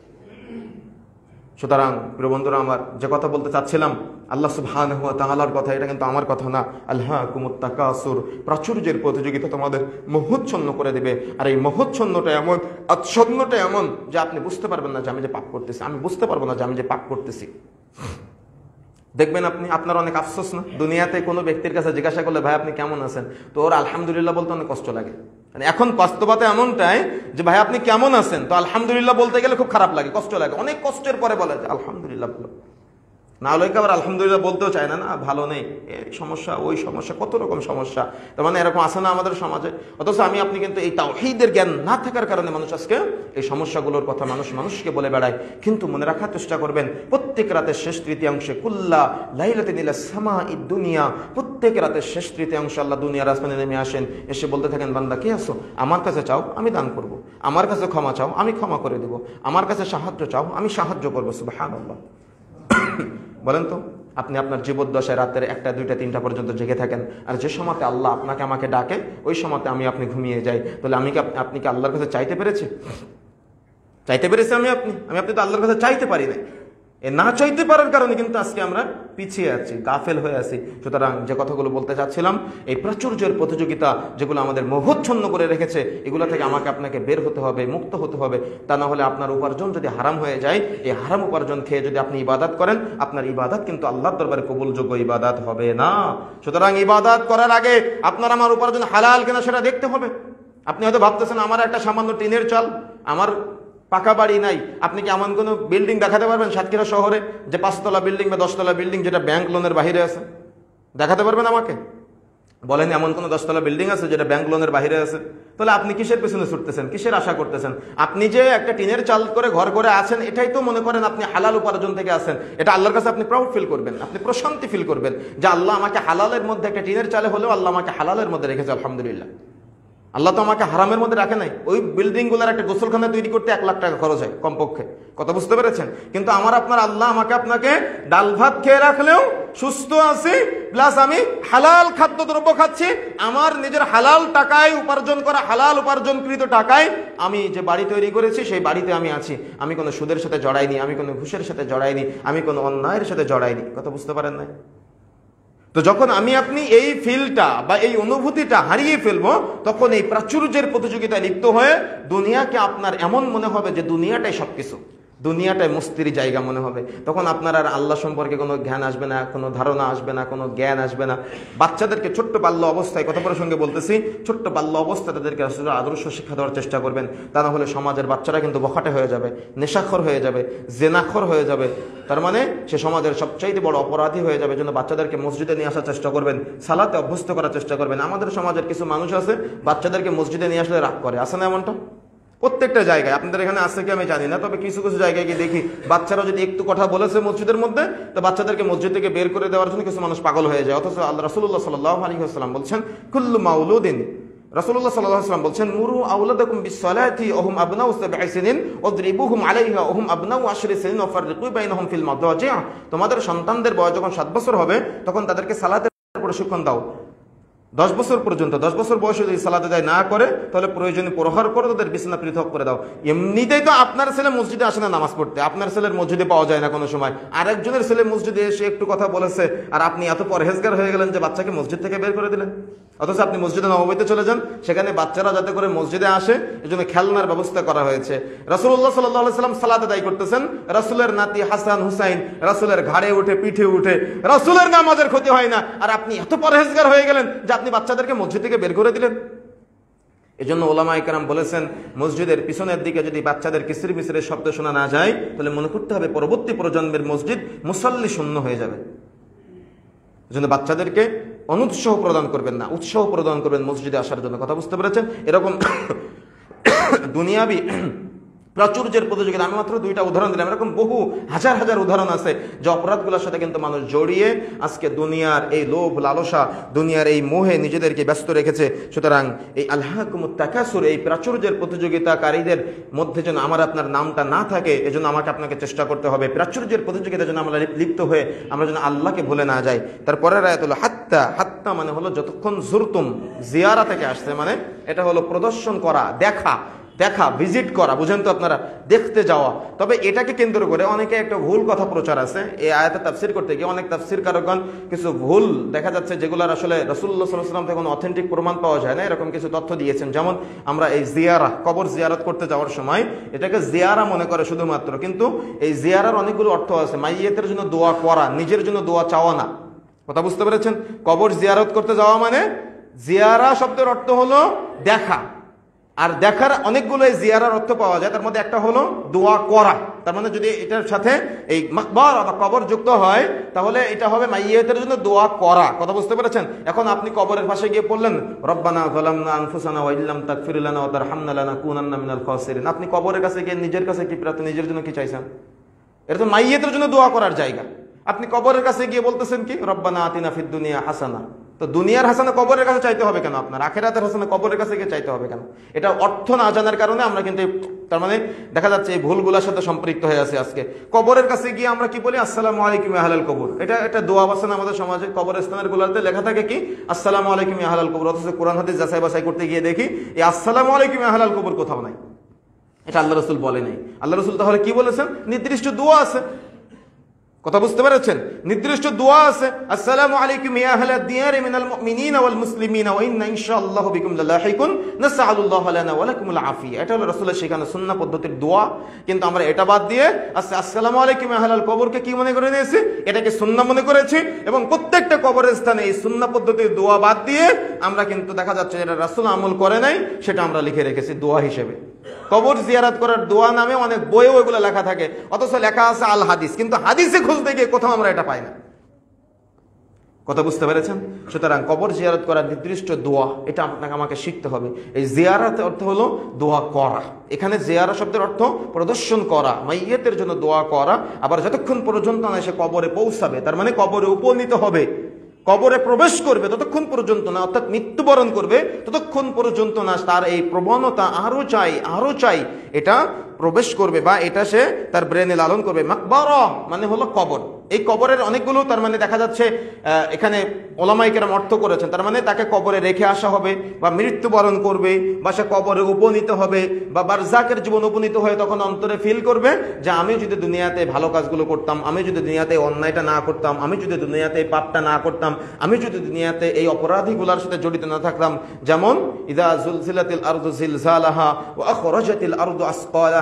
S1: সুতরাং প্রিয় বন্ধুরা, আমার যে কথা বলতে চাচ্ছিলাম আল্লাহ সুবহানাহু ওয়া তাআলার কথা, এটা কিন্তু আমার কথা না। আলহাকুমুত তাকাসুর, প্রাচুর্যের প্রতিযোগিতা তোমাদের মোহচ্ছন্ন করে দেবে। আর এই মোহচ্ছন্নটা এমন, আচ্ছন্নটা এমন যে আপনি বুঝতে পারবেন না যে আমি যে পাপ করতেছি, আমি বুঝতে পারবো না যে আমি যে পাপ করতেছি। দেখবেন আপনি, আপনার অনেক আফসোস না? দুনিয়াতে কোনো ব্যক্তির কাছে জিজ্ঞাসা করলে ভাই আপনি কেমন আছেন, তো ওর আলহামদুলিল্লাহ বলতে অনেক কষ্ট লাগে। মানে এখন বাস্তবতা এমনটাই যে ভাই আপনি কেমন আছেন, তো আলহামদুলিল্লাহ বলতে গেলে খুব খারাপ লাগে, কষ্ট লাগে। অনেক কষ্টের পরে বলে যে আলহামদুলিল্লাহ বলো, না হলে আবার আলহামদুলিল্লাহ বলতেও চায় না, না ভালো নেই, এই সমস্যা ওই সমস্যা, কত রকম সমস্যা। তার মানে এরকম আছে না আমাদের সমাজে? অথচ আমি আপনি কিন্তু এই তাওহীদের জ্ঞান না থাকার কারণে মানুষ আজকে এই সমস্যাগুলোর কথা মানুষ মানুষকে বলে বেড়ায়। কিন্তু মনে রাখার চেষ্টা করবেন, প্রত্যেক রাতের শেষ তৃতীয়াংশে কুল্লা লাইলাতিন ইলা সামাঈদ দুনিয়া, প্রত্যেক রাতের শেষ তৃতীয়াংশে আল্লাহ দুনিয়ার আসমানে নেমে আসেন, এসে বলতে থাকেন, বান্দা কে আছো? আমার কাছে চাও, আমি দান করব। আমার কাছে ক্ষমা চাও, আমি ক্ষমা করে দেব। আমার কাছে সাহায্য চাও, আমি সাহায্য করবো। সুবহানাল্লাহ। বলেন তো, আপনি আপনার জীবদ্দশায় রাতের একটা দুইটা তিনটা পর্যন্ত জেগে থাকেন, আর যে সময়তে আল্লাহ আপনাকে আমাকে ডাকে ওই সময়তে আমি আপনি ঘুমিয়ে যাই, তাহলে আমি কি আপনি কি আল্লাহর কাছে চাইতে পেরেছি? চাইতে পেরেছি আমি আপনি? আমি আপনি তো আল্লাহর কাছে চাইতে পারি না। এ না চাইতে পারার কারণে কিন্তু আজকে আমরা পিছিয়ে আছি, গাফেল হয়ে আছি। সুতরাং যে কথাগুলো বলতে চাচ্ছিলাম, এই প্রাচুর্যের প্রতিযোগিতা যেগুলো আমাদের মোহচ্ছন্ন করে রেখেছে, এগুলো থেকে আমাকে আপনাকে বের হতে হবে, মুক্ত হতে হবে। তা না হলে আপনার উপার্জন যদি হারাম হয়ে যায়, এই হারাম উপার্জন খেয়ে যদি আপনি ইবাদত করেন, আপনার ইবাদত কিন্তু আল্লাহর দরবারে কবুলযোগ্য ইবাদত হবে না। সুতরাং ইবাদত করার আগে আপনার আমার উপার্জন হালাল কিনা সেটা দেখতে হবে। আপনি হয়তো ভাবতেছেন আমার একটা সামান্য টিনের চাল, আমার পাকা বাড়ি নাই। আপনি কি এমন কোনো বিল্ডিং দেখাতে পারবেন সাতক্ষীরা শহরে যে পাঁচতলা বিল্ডিং বা দশতলা বিল্ডিং যেটা ব্যাংক লোনের বাহিরে আছে? দেখাতে পারবেন আমাকে? বলেন এমন কোনো দশতলা বিল্ডিং আছে যেটা ব্যাংক লোনের বাহিরে আছে? তাহলে আপনি কিসের পেছনে ছুটতেছেন, কিসের আশা করতেছেন? আপনি যে একটা টিনের চাল করে ঘর করে আছেন, এটাই তো মনে করেন আপনি হালাল উপার্জন থেকে আছেন। এটা আল্লাহর কাছে আপনি প্রাউড ফিল করবেন, আপনি প্রশান্তি ফিল করবেন যে আল্লাহ আমাকে হালালের মধ্যে, একটা টিনের চালে হলেও আল্লাহ আমাকে হালালের মধ্যে রেখেছে, আলহামদুলিল্লাহ। আল্লাহ তো আমাকে হারামের মধ্যে রাখে নাই। ওই বিল্ডিং গুলার একটা গোসলখানা তৈরি করতে এক লাখ টাকা খরচ হয় কমপক্ষে, কথা বুঝতে পেরেছেন? কিন্তু আমার আপনার আল্লাহ আমাকে আপনাকে ডাল ভাত খেয়ে রাখলেও সুস্থ আছি, প্লাস আমি হালাল খাদ্য দ্রব্য খাচ্ছি। আমার নিজের হালাল টাকায় উপার্জন করা, হালাল উপার্জনকৃত টাকায় আমি যে বাড়ি তৈরি করেছি সেই বাড়িতে আমি আছি। আমি কোনো সুদের সাথে জড়াইনি, আমি কোনো ঘুষের সাথে জড়াইনি, আমি কোনো অন্যায়ের সাথে জড়াইনি, কথা বুঝতে পারেন না? তো যখন আমি আপনি এই ফিলটা বা এই অনুভূতিটা হারিয়ে ফেলবো, তখন এই প্রাচুর্যের প্রতিযোগিতায় লিপ্ত হয়ে দুনিয়াকে আপনার এমন মনে হবে যে দুনিয়াটাই সবকিছু। দুনিয়াটাই মস্তির জায়গা মনে হবে। তখন আপনার আর আল্লাহ সম্পর্কে কোনো জ্ঞান আসবে না, কোনো ধারণা আসবে না, কোনো জ্ঞান আসবে না। বাচ্চাদেরকে ছোট্ট বাল্য অবস্থায়, কথা প্রসঙ্গে বলতেছি, ছোট্ট বাল্য অবস্থায় তাদেরকে আসলে আদর্শ শিক্ষা দেওয়ার চেষ্টা করবেন। তা না হলে সমাজের বাচ্চারা কিন্তু বখাটে হয়ে যাবে, নেশাখর হয়ে যাবে, জেনাখর হয়ে যাবে। তার মানে সে সমাজের সবচাইতে বড় অপরাধী হয়ে যাবে। জন্য বাচ্চাদেরকে মসজিদে নিয়ে আসার চেষ্টা করবেন, সালাতে অভ্যস্ত করার চেষ্টা করবেন। আমাদের সমাজের কিছু মানুষ আছে বাচ্চাদেরকে মসজিদে নিয়ে আসলে রাগ করে, আছে না এমনটা? প্রত্যেকটা জায়গায়, আপনাদের এখানে আছে কি আমি জানি না, তবে কিছু কিছু জায়গায় গিয়ে দেখি বাচ্চারা যদি একটু কথা বলেছে মসজিদের মধ্যে, তো বাচ্চাদেরকে মসজিদ থেকে বের করে দেওয়ার জন্য কিছু মানুষ পাগল হয়ে যায়। অথচ আল্লাহ রাসূলুল্লাহ সাল্লাল্লাহু আলাইহি ওয়াসাল্লাম বলছেন, কুল্লু মাউলুদিন, রাসূলুল্লাহ সাল্লাল্লাহু আলাইহি ওয়াসাল্লাম বলছেন, মুরু আওলাদাকুম বিসসালাতি ওয়া হুম আবনাউ সাব'i সিনিন ওয়াদরিবুহুম আলাইহা ওয়া হুম আবনাউ আশরি সিনিন ওয়া ফাররিকু বাইনাহুম ফিল মাদাজি'। তোমাদের সন্তানদের বয়স যখন সাত বছর হবে তখন তাদেরকে সালাতের প্রশিক্ষণ দাও। দশ বছর পর্যন্ত, দশ বছর বয়সে যদি সালাত আদায় না করে তাহলে প্রয়োজনে প্রহার করে তাদের বিছানা পৃথক করে দাও। এমনিতেই তো আপনার ছেলে মসজিদে আসে না নামাজ পড়তে, আপনার ছেলের মসজিদে পাওয়া যায় না কোনো সময়, আরেকজনের ছেলে মসজিদে এসে একটু কথা বলেছে আর আপনি এত পরহেজগার হয়ে গেলেন যে বাচ্চাকে মসজিদ থেকে বের করে দিলেন। অথচ আপনি মসজিদে নববীতে চলে যান, সেখানে বাচ্চারা যাতে করে মসজিদে আসে এজন্য খেলনার ব্যবস্থা করা হয়েছে। রাসূলুল্লাহ সাল্লাল্লাহু আলাইহি ওয়াসাল্লাম সালাত আদায় করতেছেন, রাসূলের নাতি হাসান হুসাইন রাসূলের ঘাড়ে উঠে পিঠে উঠে, রাসূলের নামাজের ক্ষতি হয় না, আর আপনি এত পরহেজগার হয়ে গেলেন যে আপনি বাচ্চাদেরকে মসজিদ থেকে বের করে দিলেন। এজন্য ওলামায়ে কেরাম বলেছেন, মসজিদের পিছনের দিকে যদি বাচ্চাদের কিসির মিসিরের শব্দ শোনা না যায় তাহলে মনে করতে হবে পরবর্তী প্রজন্মের মসজিদ মুসাল্লি শূন্য হয়ে যাবে। এজন্য বাচ্চাদেরকে অনুৎসাহ প্রদান করবেন না, উৎসাহ প্রদান করবেন মসজিদে আসার জন্য। কথা বুঝতে পেরেছেন? এরকম দুনিয়াবি প্রাচুর্যের প্রতিযোগিতা, আমি মাত্র দুইটা উদাহরণ দিলাম, এরকম বহু হাজার হাজার উদাহরণ আছে যে অপরাধগুলোর সাথে কিন্তু মানুষ জড়িয়ে আজকে দুনিয়ার এই লোভ লালসা, দুনিয়ার এই মোহে নিজেদেরকে ব্যস্ত রেখেছে। সুতরাং এই আলহাকুমুত তাকাসুর, এই প্রাচুর্যের প্রতিযোগিতাকারীদের মধ্যে যেন আমার আপনার নামটা না থাকে, এজন্য আমাকে আপনাকে চেষ্টা করতে হবে প্রাচুর্যের প্রতিযোগিতার জন্য আমরা লিপ্ত হয়ে আমরা যেন আল্লাহকে ভুলে না যাই। তারপরের আয়াত হলো হাত্তা, হাত্তা মানে হলো যতক্ষণ জুরতুম, জিয়ারা থেকে আসছে, মানে এটা হলো প্রদর্শন করা, দেখা দেখা ভিজিট করা, বুঝেন তো আপনারা, দেখতে যাওয়া। তবে এটাকে কেন্দ্র করে অনেকে একটা ভুল কথা প্রচার আছে, এই আয়াতে তাফসির করতে গিয়ে অনেক তাফসির কারকগণ কিছু ভুল দেখা যাচ্ছে যেগুলোর আসলে রাসূলুল্লাহ সাল্লাল্লাহু আলাইহি ওয়াসাল্লাম থেকে কোনো অথেন্টিক প্রমাণ পাওয়া যায় না, এরকম কিছু তথ্য দিয়েছেন। যেমন আমরা এই জিয়ারা, কবর জিয়ারত করতে যাওয়ার সময় এটাকে জিয়ারা মনে করে শুধুমাত্র, কিন্তু এই জিয়ারার অনেকগুলো অর্থ আছে। মাইয়িতের জন্য দোয়া করা, নিজের জন্য দোয়া চাওয়া না। কথা বুঝতে পেরেছেন? কবর জিয়ারত করতে যাওয়া মানে, জিয়ারা শব্দের অর্থ হলো দেখা, আর দেখার অনেকগুলো জিয়ারার অর্থ পাওয়া যায়, তার মধ্যে একটা হলো দোয়া করা। তার মানে যদি এটার সাথে এই মাকবারা বা কবর যুক্ত হয় তাহলে এটা হবে মাইয়িতের জন্য দোয়া করা। কথা বুঝতে পেরেছেন? এখন আপনি কবরের পাশে গিয়ে পড়লেন রব্বানা যালামনা আনফুসানা ওয়া ইল্লাম তাগফির লানা ওয়া তারহামনা লানাকুনান্না মিনাল খাসিরিন। আপনি কবরের কাছে গিয়ে নিজের কাছে কি প্রার্থনা, নিজের জন্য কি চাইছেন? এটা তো মাইয়িতের জন্য দোয়া করার জায়গা। আপনি কবরের কাছে গিয়ে বলতেছেন কি রব্বানা আতিনা ফিদ দুনিয়া হাসানা। তো দুনিয়ার হাসানা কবরের কাছে চাইতে হবে কেন? আপনার আখিরাতের হাসানা কবরের কাছে গিয়ে চাইতে হবে কেন? এটা অর্থ না জানার কারণে আমরা কিন্তু, তার মানে দেখা যাচ্ছে এই ভুলগুলোর সাথে সম্পৃক্ত হয়ে আছে। আজকে কবরের কাছে গিয়ে আমরা কি বলি? আসসালামু আলাইকুম ইয়া আহলাল কবর। এটা একটা দোয়া আছে না আমাদের সমাজে, কবরস্থানের গুলোতে লেখা থাকে কি আসসালামু আলাইকুম ইয়া আহলাল কবর। অথচ কোরআন হাদিস যাচাই বাছাই করতে গিয়ে দেখি এই আসসালামু আলাইকুম ইয়া আহলাল কবর কোথাও নাই। এটা আল্লাহ রাসূল বলে নাই। আল্লাহ রাসূল তাহলে কি বলেছেন? নির্দিষ্ট দোয়া আছে। কথা বুঝতে পেরেছেন? নির্দিষ্ট দোয়া আছে, আসসালামু আলাইকুম ইয়া আহলাদ দিয়ারি মিনাল মুমিনিনা ওয়াল মুসলিমিনা ওয়া ইন্না ইনশাআল্লাহু বিকুম লালাহিকুন নাসআলুল্লাহা লানা ওয়া লাকুমুল আফিয়া। এটা হলো রাসূলের শেখানো সুন্নাহ পদ্ধতির দোয়া। কিন্তু আমরা এটা বাদ দিয়ে আসসালামু আলাইকুম ইয়া আহলাল কবরকে কি মনে করে নিয়েছি? এটাকে সুন্নাহ মনে করেছি, এবং প্রত্যেকটা কবরের স্থানে এই সুন্নাহ পদ্ধতির দোয়া বাদ দিয়ে আমরা কিন্তু দেখা যাচ্ছে যেটা রাসূল আমল করে নাই সেটা আমরা লিখে রেখেছি দোয়া হিসেবে। কবর জিয়ারত করার দোয়া নামে অনেক বইও এগুলো লেখা থাকে, অথচ লেখা আছে আল হাদিস, কিন্তু হাদিসে খুঁজতে গিয়ে কোথাও আমরা এটা পাই না। কথা বুঝতে পেরেছেন? সুতরাং কবর জিয়ারত করার নির্দিষ্ট দোয়া এটা আপনাকে আমাকে শিখতে হবে। এই জিয়ারতের অর্থ হলো দোয়া করা। এখানে জিয়ারা শব্দের অর্থ প্রদর্শন করা, মাইয়িতের জন্য দোয়া করা। আবার যতক্ষণ পর্যন্ত না সে কবরে পৌঁছাবে, তার মানে কবরে উপনীত হবে, কবরে প্রবেশ করবে, ততক্ষণ পর্যন্ত না, অর্থাৎ মৃত্যুবরণ করবে ততক্ষণ পর্যন্ত না তার এই প্রবণতা আরো চাই আরো চাই এটা প্রবেশ করবে, বা এটা সে তার ব্রেনে লালন করবে। মাকবারা মানে হলো কবর। এই কবরের অনেকগুলো তার মানে দেখা যাচ্ছে এখানে ওলামায়ে কেরাম অর্থ করেছেন, তার মানে তাকে কবরে রেখে আসা হবে, বা মৃত্যুবরণ করবে, বা সে কবরে উপনীত হবে, বা বারজাকের জীবন উপনীত হয়ে তখন অন্তরে ফিল করবে যে আমি যদি দুনিয়াতে ভালো কাজগুলো করতাম, আমি যদি দুনিয়াতে অন্যায়টা না করতাম, আমি যদি দুনিয়াতে পাপটা না করতাম, আমি যদি দুনিয়াতে এই অপরাধীগুলোর সাথে জড়িত না থাকতাম। যেমন ইদা জুলজিলাতিল আরদু জিলজালাহা ওয়া আখরাজাতিল আরদু আসকালাহা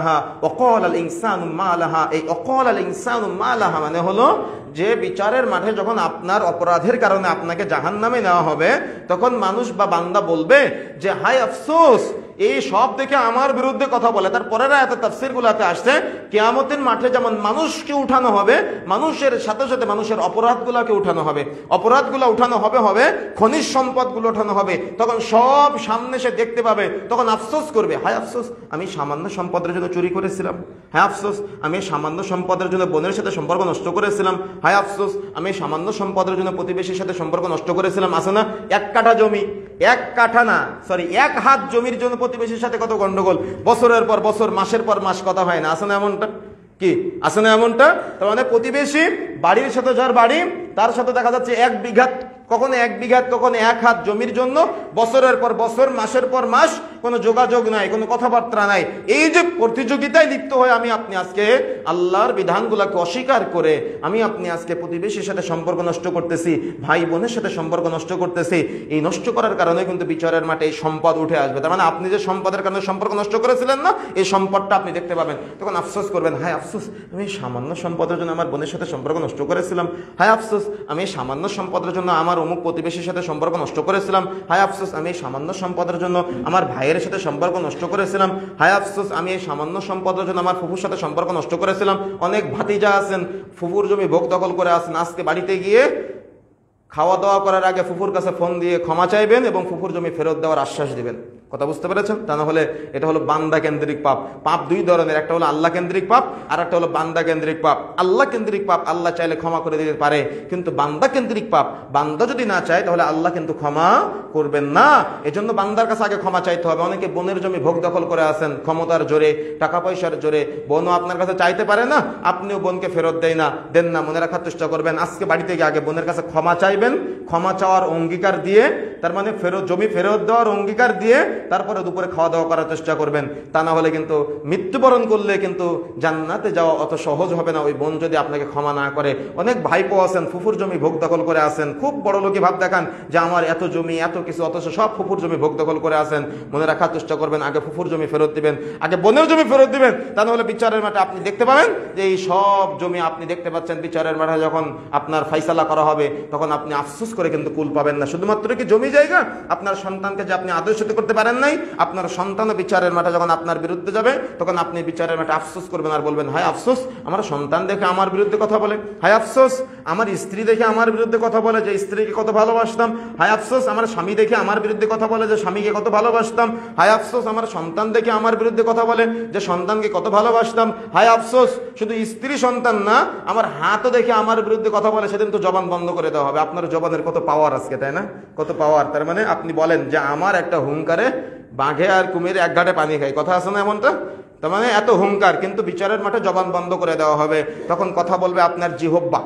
S1: লাহা ওয়া ক্বালাল ইনসানু মা লাহা। এই ওয়া ক্বালাল ইনসানু মা লাহা মানে হলো যে বিচারের মাঠে যখন আপনার অপরাধের কারণে আপনাকে জাহান্নামে নেওয়া হবে, তখন মানুষ বা বান্দা বলবে যে হায় আফসোস, এই সব দেখে আমার বিরুদ্ধে কথা বলে। তার পরের আয়াতে তাফসীরগুলোতে আসছে কিয়ামতের মাঠে যেমন মানুষকে উঠানো হবে, মানুষের সাথে সাথে মানুষের অপরাধগুলোকে উঠানো হবে, অপরাধগুলো উঠানো হবে হবে খনিজ সম্পদগুলো উঠানো হবে। তখন সব সামনে সে দেখতে পাবে, তখন আফসোস করবে, হায় আফসোস আমি সামান্য সম্পদের জন্য চুরি করেছিলাম, হায় আফসোস আমি সামান্য সম্পদের জন্য বোনের সাথে সম্পর্ক নষ্ট করেছিলাম, হায় আফসোস আমি সামান্য সম্পদের জন্য প্রতিবেশীর সাথে সম্পর্ক নষ্ট করেছিলাম। আছে না? এক কাঠা জমি, এক কাঠা না সরি এক হাত জমির জন্য প্রতিবেশীর সাথে কত গন্ডগোল, বছরের পর বছর মাসের পর মাস কথা হয় না। আছে না এমনটা? কি আছে না এমনটা? তার মানে প্রতিবেশী বাড়ির সাথে যার বাড়ি, তার সাথে দেখা যাচ্ছে এক বিঘা, কখনো এক বিঘা কখনো এক হাত জমির জন্য বছরের পর বছর মাসের পর মাস কোনো যোগাযোগ নাই, কোনো কথাবার্তা নাই। এই যে প্রতিযোগিতায় লিপ্ত হয়ে আমি আপনি আজকে আল্লাহর বিধানগুলোকে অস্বীকার করে আমি আপনি আজকে প্রতিবেশীর সাথে সম্পর্ক নষ্ট করতেছি, ভাই বোনের সাথে সম্পর্ক নষ্ট করতেছি। এই নষ্ট করার কারণে কিন্তু বিচারের মাঠে এই সম্পদ উঠে আসবে। তার মানে আপনি যে সম্পদের কারণে সম্পর্ক নষ্ট করেছিলেন না, এই সম্পদটা আপনি দেখতে পাবেন, তখন আফসোস করবেন, হায় আফসোস আমি সামান্য সম্পদের জন্য আমার বোনের সাথে সম্পর্ক নষ্ট করেছিলাম, হায় আফসোস আমি সামান্য সম্পদের জন্য আমার অমুক প্রতিবেশীর সাথে সম্পর্ক নষ্ট করেছিলাম, হায় আফসোস আমি সামান্য সম্পদের জন্য আমার ভাইয়ের সাথে সম্পর্ক নষ্ট করেছিলাম, হায় আফসোস আমি এই সামান্য সম্পদের জন্য আমার ফুফুর সাথে সম্পর্ক নষ্ট করেছিলাম। অনেক ভাতিজা আছেন ফুফুর জমি ভোগ দখল করে আছেন, আজকে বাড়িতে গিয়ে খাওয়া দাওয়া করার আগে ফুফুর কাছে ফোন দিয়ে ক্ষমা চাইবেন এবং ফুফুর জমি ফেরত দেওয়ার আশ্বাস দিবেন। কথা বুঝতে পেরেছেন? তা না হলে এটা হলো বান্দা কেন্দ্রিক পাপ। পাপ দুই ধরনের, একটা হলো আল্লাহ কেন্দ্রিক পাপ আর একটা হলো বান্দা কেন্দ্রিক পাপ। আল্লাহ কেন্দ্রিক পাপ আল্লাহ চাইলে ক্ষমা করে দিতে পারে, কিন্তু বান্দা কেন্দ্রিক পাপ বান্দা যদি না চায় তাহলে আল্লাহ কিন্তু ক্ষমা করবেন না। এজন্য বান্দার কাছে আগে ক্ষমা চাইতে হবে। অনেকে বোনের জমি ভোগ দখল করে আছেন ক্ষমতার জোরে, টাকা পয়সার জোরে, বোনও আপনার কাছে চাইতে পারে না, আপনিও বোনকে ফেরত দেয় না দেন না। মনে রাখার চেষ্টা করবেন, আজকে বাড়িতে গিয়ে আগে বোনের কাছে ক্ষমা চাইবেন, ক্ষমা চাওয়ার অঙ্গীকার দিয়ে, তার মানে ফেরত জমি ফেরত দেওয়ার অঙ্গীকার দিয়ে তারপরে দুপুরে খাওয়া দাওয়া করার চেষ্টা করবেন। তা না হলে কিন্তু মৃত্যুবরণ করলে কিন্তু জান্নাতে যাওয়া অত সহজ হবে না, ওই বোন যদি আপনাকে ক্ষমা না করে। অনেক ভাইপো আছেন ফুফুর জমি ভোগ দখল করে আছেন, খুব বড় লোকই ভাব দেখান যে আমার এত জমি এত কিছু, অথচ সব ফুফুর জমি ভোগ দখল করে আছেন। মনে রাখার চেষ্টা করবেন, আগে ফুফুর জমি ফেরত দিবেন, আগে বোনের জমি ফেরত দিবেন। তা না হলে বিচারের মাঠে আপনি দেখতে পাবেন যে এই সব জমি আপনি দেখতে পাচ্ছেন, বিচারের মাঠে যখন আপনার ফাইসালা করা হবে তখন আপনি আফসোস করে কিন্তু কুল পাবেন না। শুধুমাত্র কি জমি জায়গা, আপনার সন্তানকে যে আপনি আদর্শিত করতে পারেন নাই, আপনার সন্তান বিচারের মাঠে যখন আপনার বিরুদ্ধে যাবে তখন আপনি বিচারের মাঠে আফসোস করবেন আর বলবেন, হায় আফসোস আমার সন্তান দেখে আমার বিরুদ্ধে কথা বলে, হায় আফসোস আমার স্ত্রী দেখে আমার বিরুদ্ধে কথা বলে যে স্ত্রীকে কত ভালোবাসতাম, হায় আফসোস আমার স্বামী দেখে আমার বিরুদ্ধে কথা বলে যে স্বামীকে কত ভালোবাসতাম, হায় আফসোস আমার সন্তান দেখে আমার বিরুদ্ধে কথা বলে যে সন্তানকে কত ভালোবাসতাম, হায় আফসোস শুধু স্ত্রী সন্তান না আমার হাতও দেখে আমার বিরুদ্ধে কথা বলে, সেদিন তো জবান বন্ধ করে দেওয়া হবে। আপনার জবানের কত পাওয়ার আজকে, তাই না? কত পাওয়ার। তার মানে আপনি বলেন যে আমার একটা হুঙ্কারে বাঘে আর কুমির এক ঘাটে পানি খায়, কথা আছে না এমনটা? তার মানে এত হুঙ্কার, কিন্তু বিচারের মাঠে জবান বন্ধ করে দেওয়া হবে। তখন কথা বলবে আপনার জিহ্বা,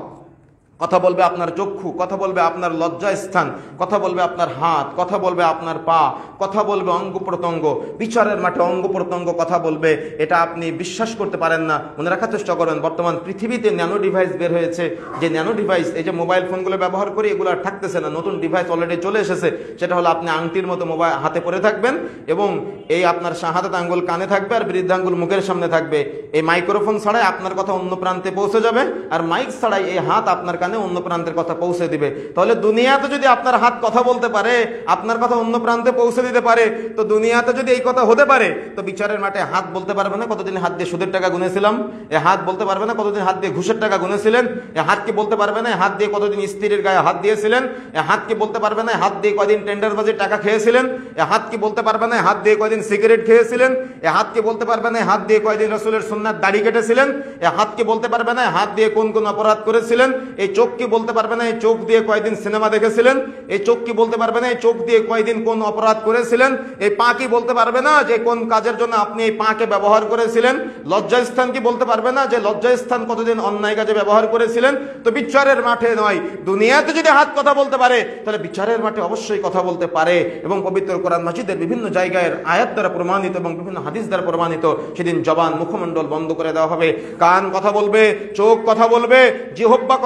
S1: কথা বলবে আপনার চক্ষু, কথা বলবে আপনার লজ্জা স্থান, কথা বলবে আপনার হাত, কথা বলবে আপনার পা, কথা বলবে অঙ্গ প্রত্যঙ্গ। বিচারের মাঠে অঙ্গ প্রত্যঙ্গ কথা বলবে, এটা আপনি বিশ্বাস করতে পারেন না। মনে রাখার চেষ্টা করেন, বর্তমান পৃথিবীতে ন্যানো ডিভাইস বের হয়েছে, যে ন্যানো ডিভাইস এই যে মোবাইল ফোনগুলো ব্যবহার করি এগুলো আর থাকতেছে না, নতুন ডিভাইস অলরেডি চলে এসেছে। সেটা হলো আপনি আংটির মতো মোবাইল হাতে পরে থাকবেন এবং এই আপনার শাহাদাত আঙ্গুল কানে থাকবে আর বৃদ্ধাঙ্গুল মুখের সামনে থাকবে। এই মাইক্রোফোন ছাড়াই আপনার কথা অন্য প্রান্তে পৌঁছে যাবে, আর মাইক ছাড়াই এই হাত আপনার অন্য প্রান্তের কথা পৌঁছে দিবে। তাহলে দুনিয়াতে যদি আপনার হাত কথা বলতে পারে, আপনার কথা অন্য প্রান্তে পৌঁছে দিতে পারে, তো দুনিয়াতে যদি এই কথা হতে পারে, তো বিচারের মাঠে হাত বলতে পারবে না কতদিন হাত দিয়ে সুদের টাকা গুনেছিলাম, এ হাত বলতে পারবে না কতদিন হাত দিয়ে ঘুষের টাকা গুনেছিলেন, এ হাত কি বলতে পারবে না হাত দিয়ে কতদিন স্ত্রীর গায়ে হাত দিয়েছিলেন, এ হাত কি বলতে পারবে না হাত দিয়ে কয়দিন টেন্ডারবাজির টাকা খেয়েছিলেন, এ হাত কি বলতে পারবে না হাত দিয়ে কয়দিন সিগারেট খেয়েছিলেন, এ হাত কি বলতে পারবে না হাত দিয়ে কয়দিন রাসূলের সুন্নাত দাড়ি কেটেছিলেন, এ হাত কি বলতে পারবে না হাত দিয়ে কোন কোন অপরাধ করেছিলেন, এই চোখ কি বলতে পারবে না এই চোখ দিয়ে কয়দিন সিনেমা দেখেছিলেন, এই চোখ কি বলতে পারবে না এই চোখ দিয়ে কয়দিন কোন অপরাধ করেছিলেন, এই পা কি বলতে পারবে না যে কোন কাজের জন্য আপনি এই পাকে ব্যবহার করেছিলেন, লজ্জা স্থান কি বলতে পারবে না যে লজ্জা স্থান কতদিন অন্যায় কাজে ব্যবহার করেছিলেন। তো বিচারের মাঠে নয়, দুনিয়াতে যদি হাত কথা বলতে পারে তাহলে বিচারের মাঠে অবশ্যই কথা বলতে পারে। এবং পবিত্র কোরআন মাজিদের বিভিন্ন জায়গায় আয়াত দ্বারা প্রমাণিত এবং বিভিন্ন হাদিস দ্বারা প্রমাণিত, সেদিন জবান মুখমণ্ডল বন্ধ করে দেওয়া হবে, কান কথা বলবে, চোখ কথা বলবে, জিহ্বা কথা বলবে,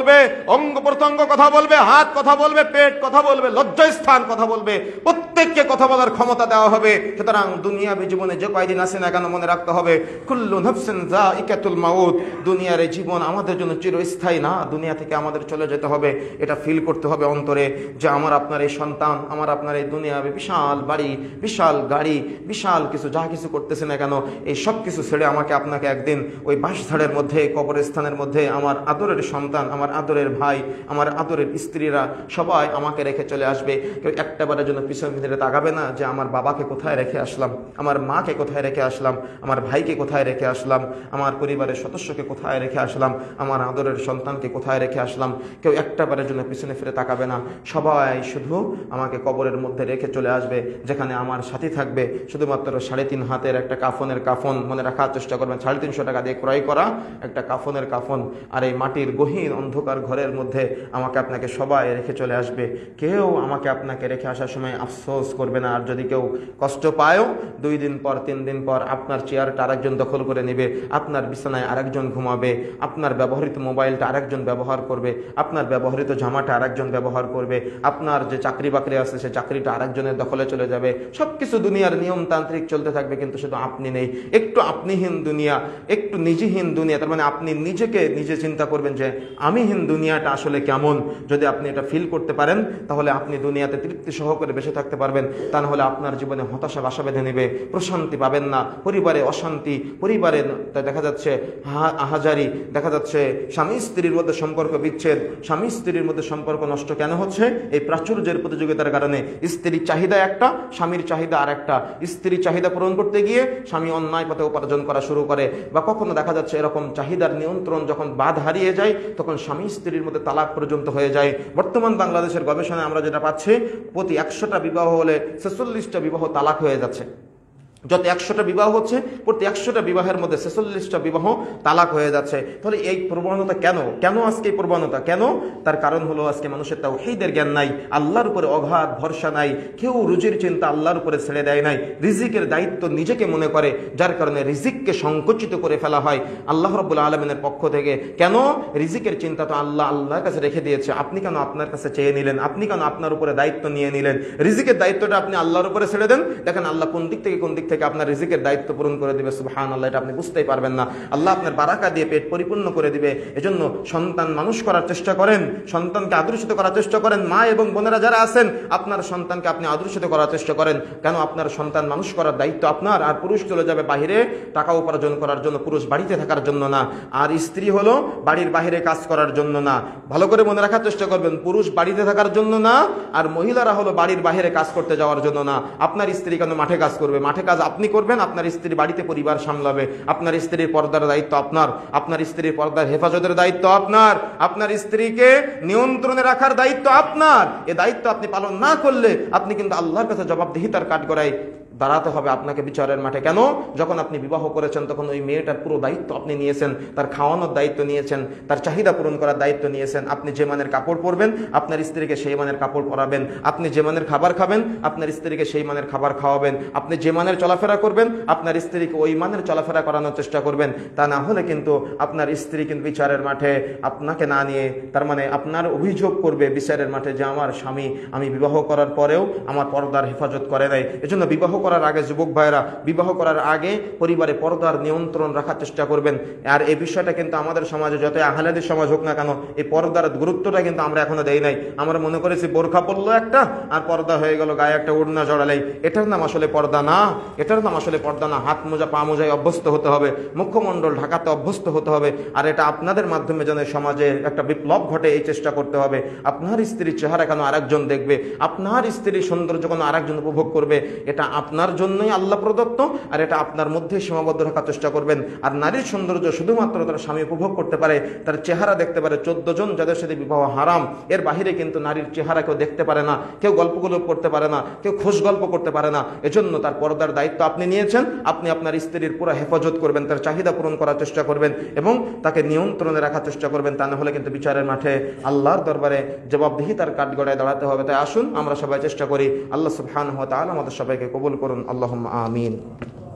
S1: বলবে, অঙ্গ প্রত্যঙ্গ কথা বলবে, হাত কথা বলবে, পেট কথা বলবে, লজ্জাস্থান কথা বলবে, প্রত্যেককে কথা বলার ক্ষমতা দেওয়া হবে। সুতরাং দুনিয়াবী জীবনে যে কয়দিন আছে না কেন মনে রাখতে হবে, কুল্লু নাফসিন যায়িকাতুল মাউত, দুনিয়ার এই জীবন আমাদের জন্য চিরস্থায়ী না, দুনিয়া থেকে আমাদের চলে যেতে হবে। এটা ফিল করতে হবে অন্তরে যে আমার আপনার এই সন্তান, আমার আপনার এই দুনিয়াবী বিশাল বাড়ি, বিশাল গাড়ি, বিশাল কিছু যা কিছু করতেছে না কেন, এই সব কিছু ছেড়ে আমাকে আপনাকে একদিন ওই বাঁশঝাড়ের মধ্যে, কবরস্থানের মধ্যে আমার আদরের সন্তান, আমার আদরের ভাই, আমার আদরের স্ত্রীরা সবাই আমাকে রেখে চলে আসবে। কেউ একটা বারের জন্য পিছন ফিরে তাকাবে না যে আমার বাবাকে কোথায় রেখে আসলাম, আমার মাকে কোথায় রেখে আসলাম, আমার ভাইকে কোথায় রেখে আসলাম, আমার পরিবারের সদস্যকে কোথায় রেখে আসলাম, আমার আদরের সন্তানকে কোথায় রেখে আসলাম। কেউ একটা বারের জন্য পিছনে ফিরে তাকাবে না, সবাই শুধু আমাকে কবরের মধ্যে রেখে চলে আসবে, যেখানে আমার সাথী থাকবে শুধুমাত্র সাড়ে তিন হাতের একটা কাফনের কাফন। মনে রাখার চেষ্টা করবেন, সাড়ে তিনশো টাকা দিয়ে ক্রয় করা একটা কাফনের কাফন। আর এই মাটির গহীন অন্ধকার ঘরের মধ্যে আমাকে আপনাকে সবাই রেখে চলে আসবে। কেউ আমাকে আপনাকে রেখে আসার সময় আফসোস করবে না। আর যদি কেউ কষ্ট পায়ও, দুই দিন পর তিন দিন পর আপনার চেয়ারটা আরেকজন দখল করে নেবে, আপনার বিছানায় আরেকজন ঘুমাবে, আপনার ব্যবহৃত মোবাইলটা আরেকজন ব্যবহার করবে, আপনার ব্যবহৃত জামাটা আরেকজন ব্যবহার করবে, আপনার যে চাকরি বাকরি আছে সে চাকরিটা আরেকজনের দখলে চলে যাবে। সবকিছু দুনিয়ার নিয়মতান্ত্রিক চলতে থাকবে, কিন্তু শুধু আপনি নেই। একটু আপনিহীন দুনিয়া, একটু নিজেহীন দুনিয়া। তার মানে আপনি নিজেকে নিজে চিন্তা করবেন যে আমিহীন দুনিয়াটা আসলে কেমন। যদি আপনি এটা ফিল করতে পারেন তাহলে আপনি দুনিয়াতে তৃপ্তি সহকারে বেঁচে থাকতে পারবেন। তা না হলে আপনার জীবনে হতাশা বাসা বেঁধে নেবে, প্রশান্তি পাবেন না, পরিবারে অশান্তি, পরিবারে দেখা যাচ্ছে আহাজারি, দেখা যাচ্ছে স্বামী স্ত্রীর মধ্যে সম্পর্ক বিচ্ছেদ, স্বামী স্ত্রীর মধ্যে সম্পর্ক নষ্ট কেন হচ্ছে? এই প্রাচুর্যের প্রতিযোগিতার কারণে। স্ত্রীর চাহিদা একটা, স্বামীর চাহিদা আর একটা। স্ত্রীর চাহিদা পূরণ করতে গিয়ে স্বামী অন্যায় পথে উপার্জন করা শুরু করে, বা কখনো দেখা যাচ্ছে এরকম চাহিদার নিয়ন্ত্রণ যখন বাদ হারিয়ে যায় তখন স্বামী স্ত্রীর মধ্যে তালাক পর্যন্ত হয়ে যায়। বর্তমান বাংলাদেশের গবেষণায় আমরা যেটা পাচ্ছি, প্রতি একশোটা বিবাহ হলে ছেচল্লিশটা বিবাহ তালাক হয়ে যাচ্ছে। যত একশোটা বিবাহ হচ্ছে, প্রতি একশোটা বিবাহের মধ্যে ছেচল্লিশটা বিবাহ তালাক হয়ে যাচ্ছে। তাহলে এই প্রবণতা কেন? কেন আজকে এই প্রবণতা কেন? তার কারণ হলো আজকে মানুষের তাওহীদের জ্ঞান নাই, আল্লাহর উপরে অগাধ ভরসা নাই, কেউ রুজির চিন্তা আল্লাহর উপরে ছেড়ে দেয় নাই, রিজিকের দায়িত্ব নিজেকে মনে করে, যার কারণে রিজিককে সংকুচিত করে ফেলা হয় আল্লাহ রাব্বুল আলামিনের পক্ষ থেকে। কেন? রিজিকের চিন্তা তো আল্লাহ আল্লাহর কাছে রেখে দিয়েছে, আপনি কেন আপনার কাছে চেয়ে নিলেন? আপনি কেন আপনার উপরে দায়িত্ব নিয়ে নিলেন? রিজিকের দায়িত্বটা আপনি আল্লাহর উপরে ছেড়ে দেন, দেখেন আল্লাহ কোন দিক থেকে কোন দিক থেকে আপনার রিজিকের দায়িত্ব পূরণ করে দিবে। সুবহানাল্লাহ, এটা আপনি বুঝতেই পারবেন না। আল্লাহ আপনার বারাকা দিয়ে পেট পরিপূর্ণ করে দিবে। এজন্য সন্তান মানুষ করার চেষ্টা করেন, সন্তানকে আদর্শিত করার চেষ্টা করেন। মা এবং বোনেরা যারা আছেন, আপনার সন্তানকে আপনি আদর্শিত করার চেষ্টা করেন। কেন? আপনার সন্তান মানুষ করার দায়িত্ব আপনার। আর পুরুষ চলে যাবে বাহিরে টাকা উপার্জন করার জন্য, পুরুষ বাড়িতে থাকার জন্য না। আর স্ত্রী হলো বাড়ির বাহিরে কাজ করার জন্য না। ভালো করে মনে রাখার চেষ্টা করবেন, পুরুষ বাড়িতে থাকার জন্য না, আর মহিলারা হলো বাড়ির বাহিরে কাজ করতে যাওয়ার জন্য না। আপনার স্ত্রী কেন মাঠে কাজ করবে? মাঠে কাজ আপনি করবেন, আপনার স্ত্রী বাড়িতে পরিবার সামলাবে। আপনার স্ত্রীর পর্দার দায়িত্ব আপনার, আপনার স্ত্রীর পর্দার হেফাজতের দায়িত্ব আপনার, আপনার স্ত্রীকে নিয়ন্ত্রণে রাখার দায়িত্ব আপনার। এ দায়িত্ব আপনি পালন না করলে আপনি কিন্তু আল্লাহর কাছে জবাবদিহিতার কাঠগড়ায় দাঁড়াতে হবে আপনাকে বিচারের মাঠে। কেন? যখন আপনি বিবাহ করেছেন তখন ওই মেয়েটার পুরো দায়িত্ব আপনি নিয়েছেন, তার খাওয়ানোর দায়িত্ব নিয়েছেন, তার চাহিদা পূরণ করার দায়িত্ব নিয়েছেন। আপনি যে মানের কাপড় পরবেন আপনার স্ত্রীকে সেই মানের কাপড় পরাবেন, আপনি যে মানের খাবার খাবেন আপনার স্ত্রীকে সেই মানের খাবার খাওয়াবেন, আপনি যে মানের চলাফেরা করবেন আপনার স্ত্রীকে ওই মানের চলাফেরা করানোর চেষ্টা করবেন। তা না হলে কিন্তু আপনার স্ত্রী কিন্তু বিচারের মাঠে আপনাকে না নিয়ে, তার মানে আপনার অভিযোগ করবে বিচারের মাঠে যে আমার স্বামী আমি বিবাহ করার পরেও আমার পর্দার হেফাজত করে নাই। এজন্য বিবাহ করার আগে যুবক ভাইরা, বিবাহ করার আগে পরিবারে পর্দার নিয়ন্ত্রণ রাখার চেষ্টা করবেন। আর এই বিষয়টা কিন্তু আমাদের সমাজে, যত আহলাদি সমাজ হোক না কেন, এই পর্দার গুরুত্বটা কিন্তু আমরা এখনো দেই নাই। আমরা মনে করেছি বোরখা পরলো একটা আর পর্দা হয়ে গেল, গায়ে একটা ওড়না জড়ালেই, এটার নাম আসলে পর্দা না, এটার নাম আসলে পর্দা না। হাত মোজা পা মোজায় অভ্যস্ত হতে হবে, মুখমণ্ডল ঢাকাতে অভ্যস্ত হতে হবে। আর এটা আপনাদের মাধ্যমে যেন সমাজে একটা বিপ্লব ঘটে এই চেষ্টা করতে হবে। আপনার স্ত্রীর চেহারা কেন আরেকজন দেখবে, আপনার স্ত্রীর সৌন্দর্য কেন আরেকজন উপভোগ করবে, এটা আপনার জন্যই আল্লাহ প্রদত্ত, আর এটা আপনার মধ্যে সীমাবদ্ধ রাখার চেষ্টা করবেন। আর নারীর সৌন্দর্য শুধুমাত্র তার স্বামী উপভোগ করতে পারে, তার চেহারা দেখতে পারে। চোদ্দ জন যাদের সাথে বিবাহ হারাম, এর বাহিরে কিন্তু নারীর চেহারা কেউ দেখতে পারে না, কেউ গল্পগুলো করতে পারে না, কেউ খোঁজ গল্প করতে পারে না। এজন্য তার পর্দার দায়িত্ব আপনি নিয়েছেন। আপনি আপনার স্ত্রীর পুরো হেফাজত করবেন, তার চাহিদা পূরণ করার চেষ্টা করবেন এবং তাকে নিয়ন্ত্রণে রাখার চেষ্টা করবেন। তা না হলে কিন্তু বিচারের মাঠে আল্লাহর দরবারে জবাবদিহিতার কাঠগড়ায় দাঁড়াতে হবে। তাই আসুন আমরা সবাই চেষ্টা করি। আল্লাহ সুবহানাহু ওয়া তাআলা আমাদের সবাইকে কবুল করুন। আল্লাহুম্মা আমিন।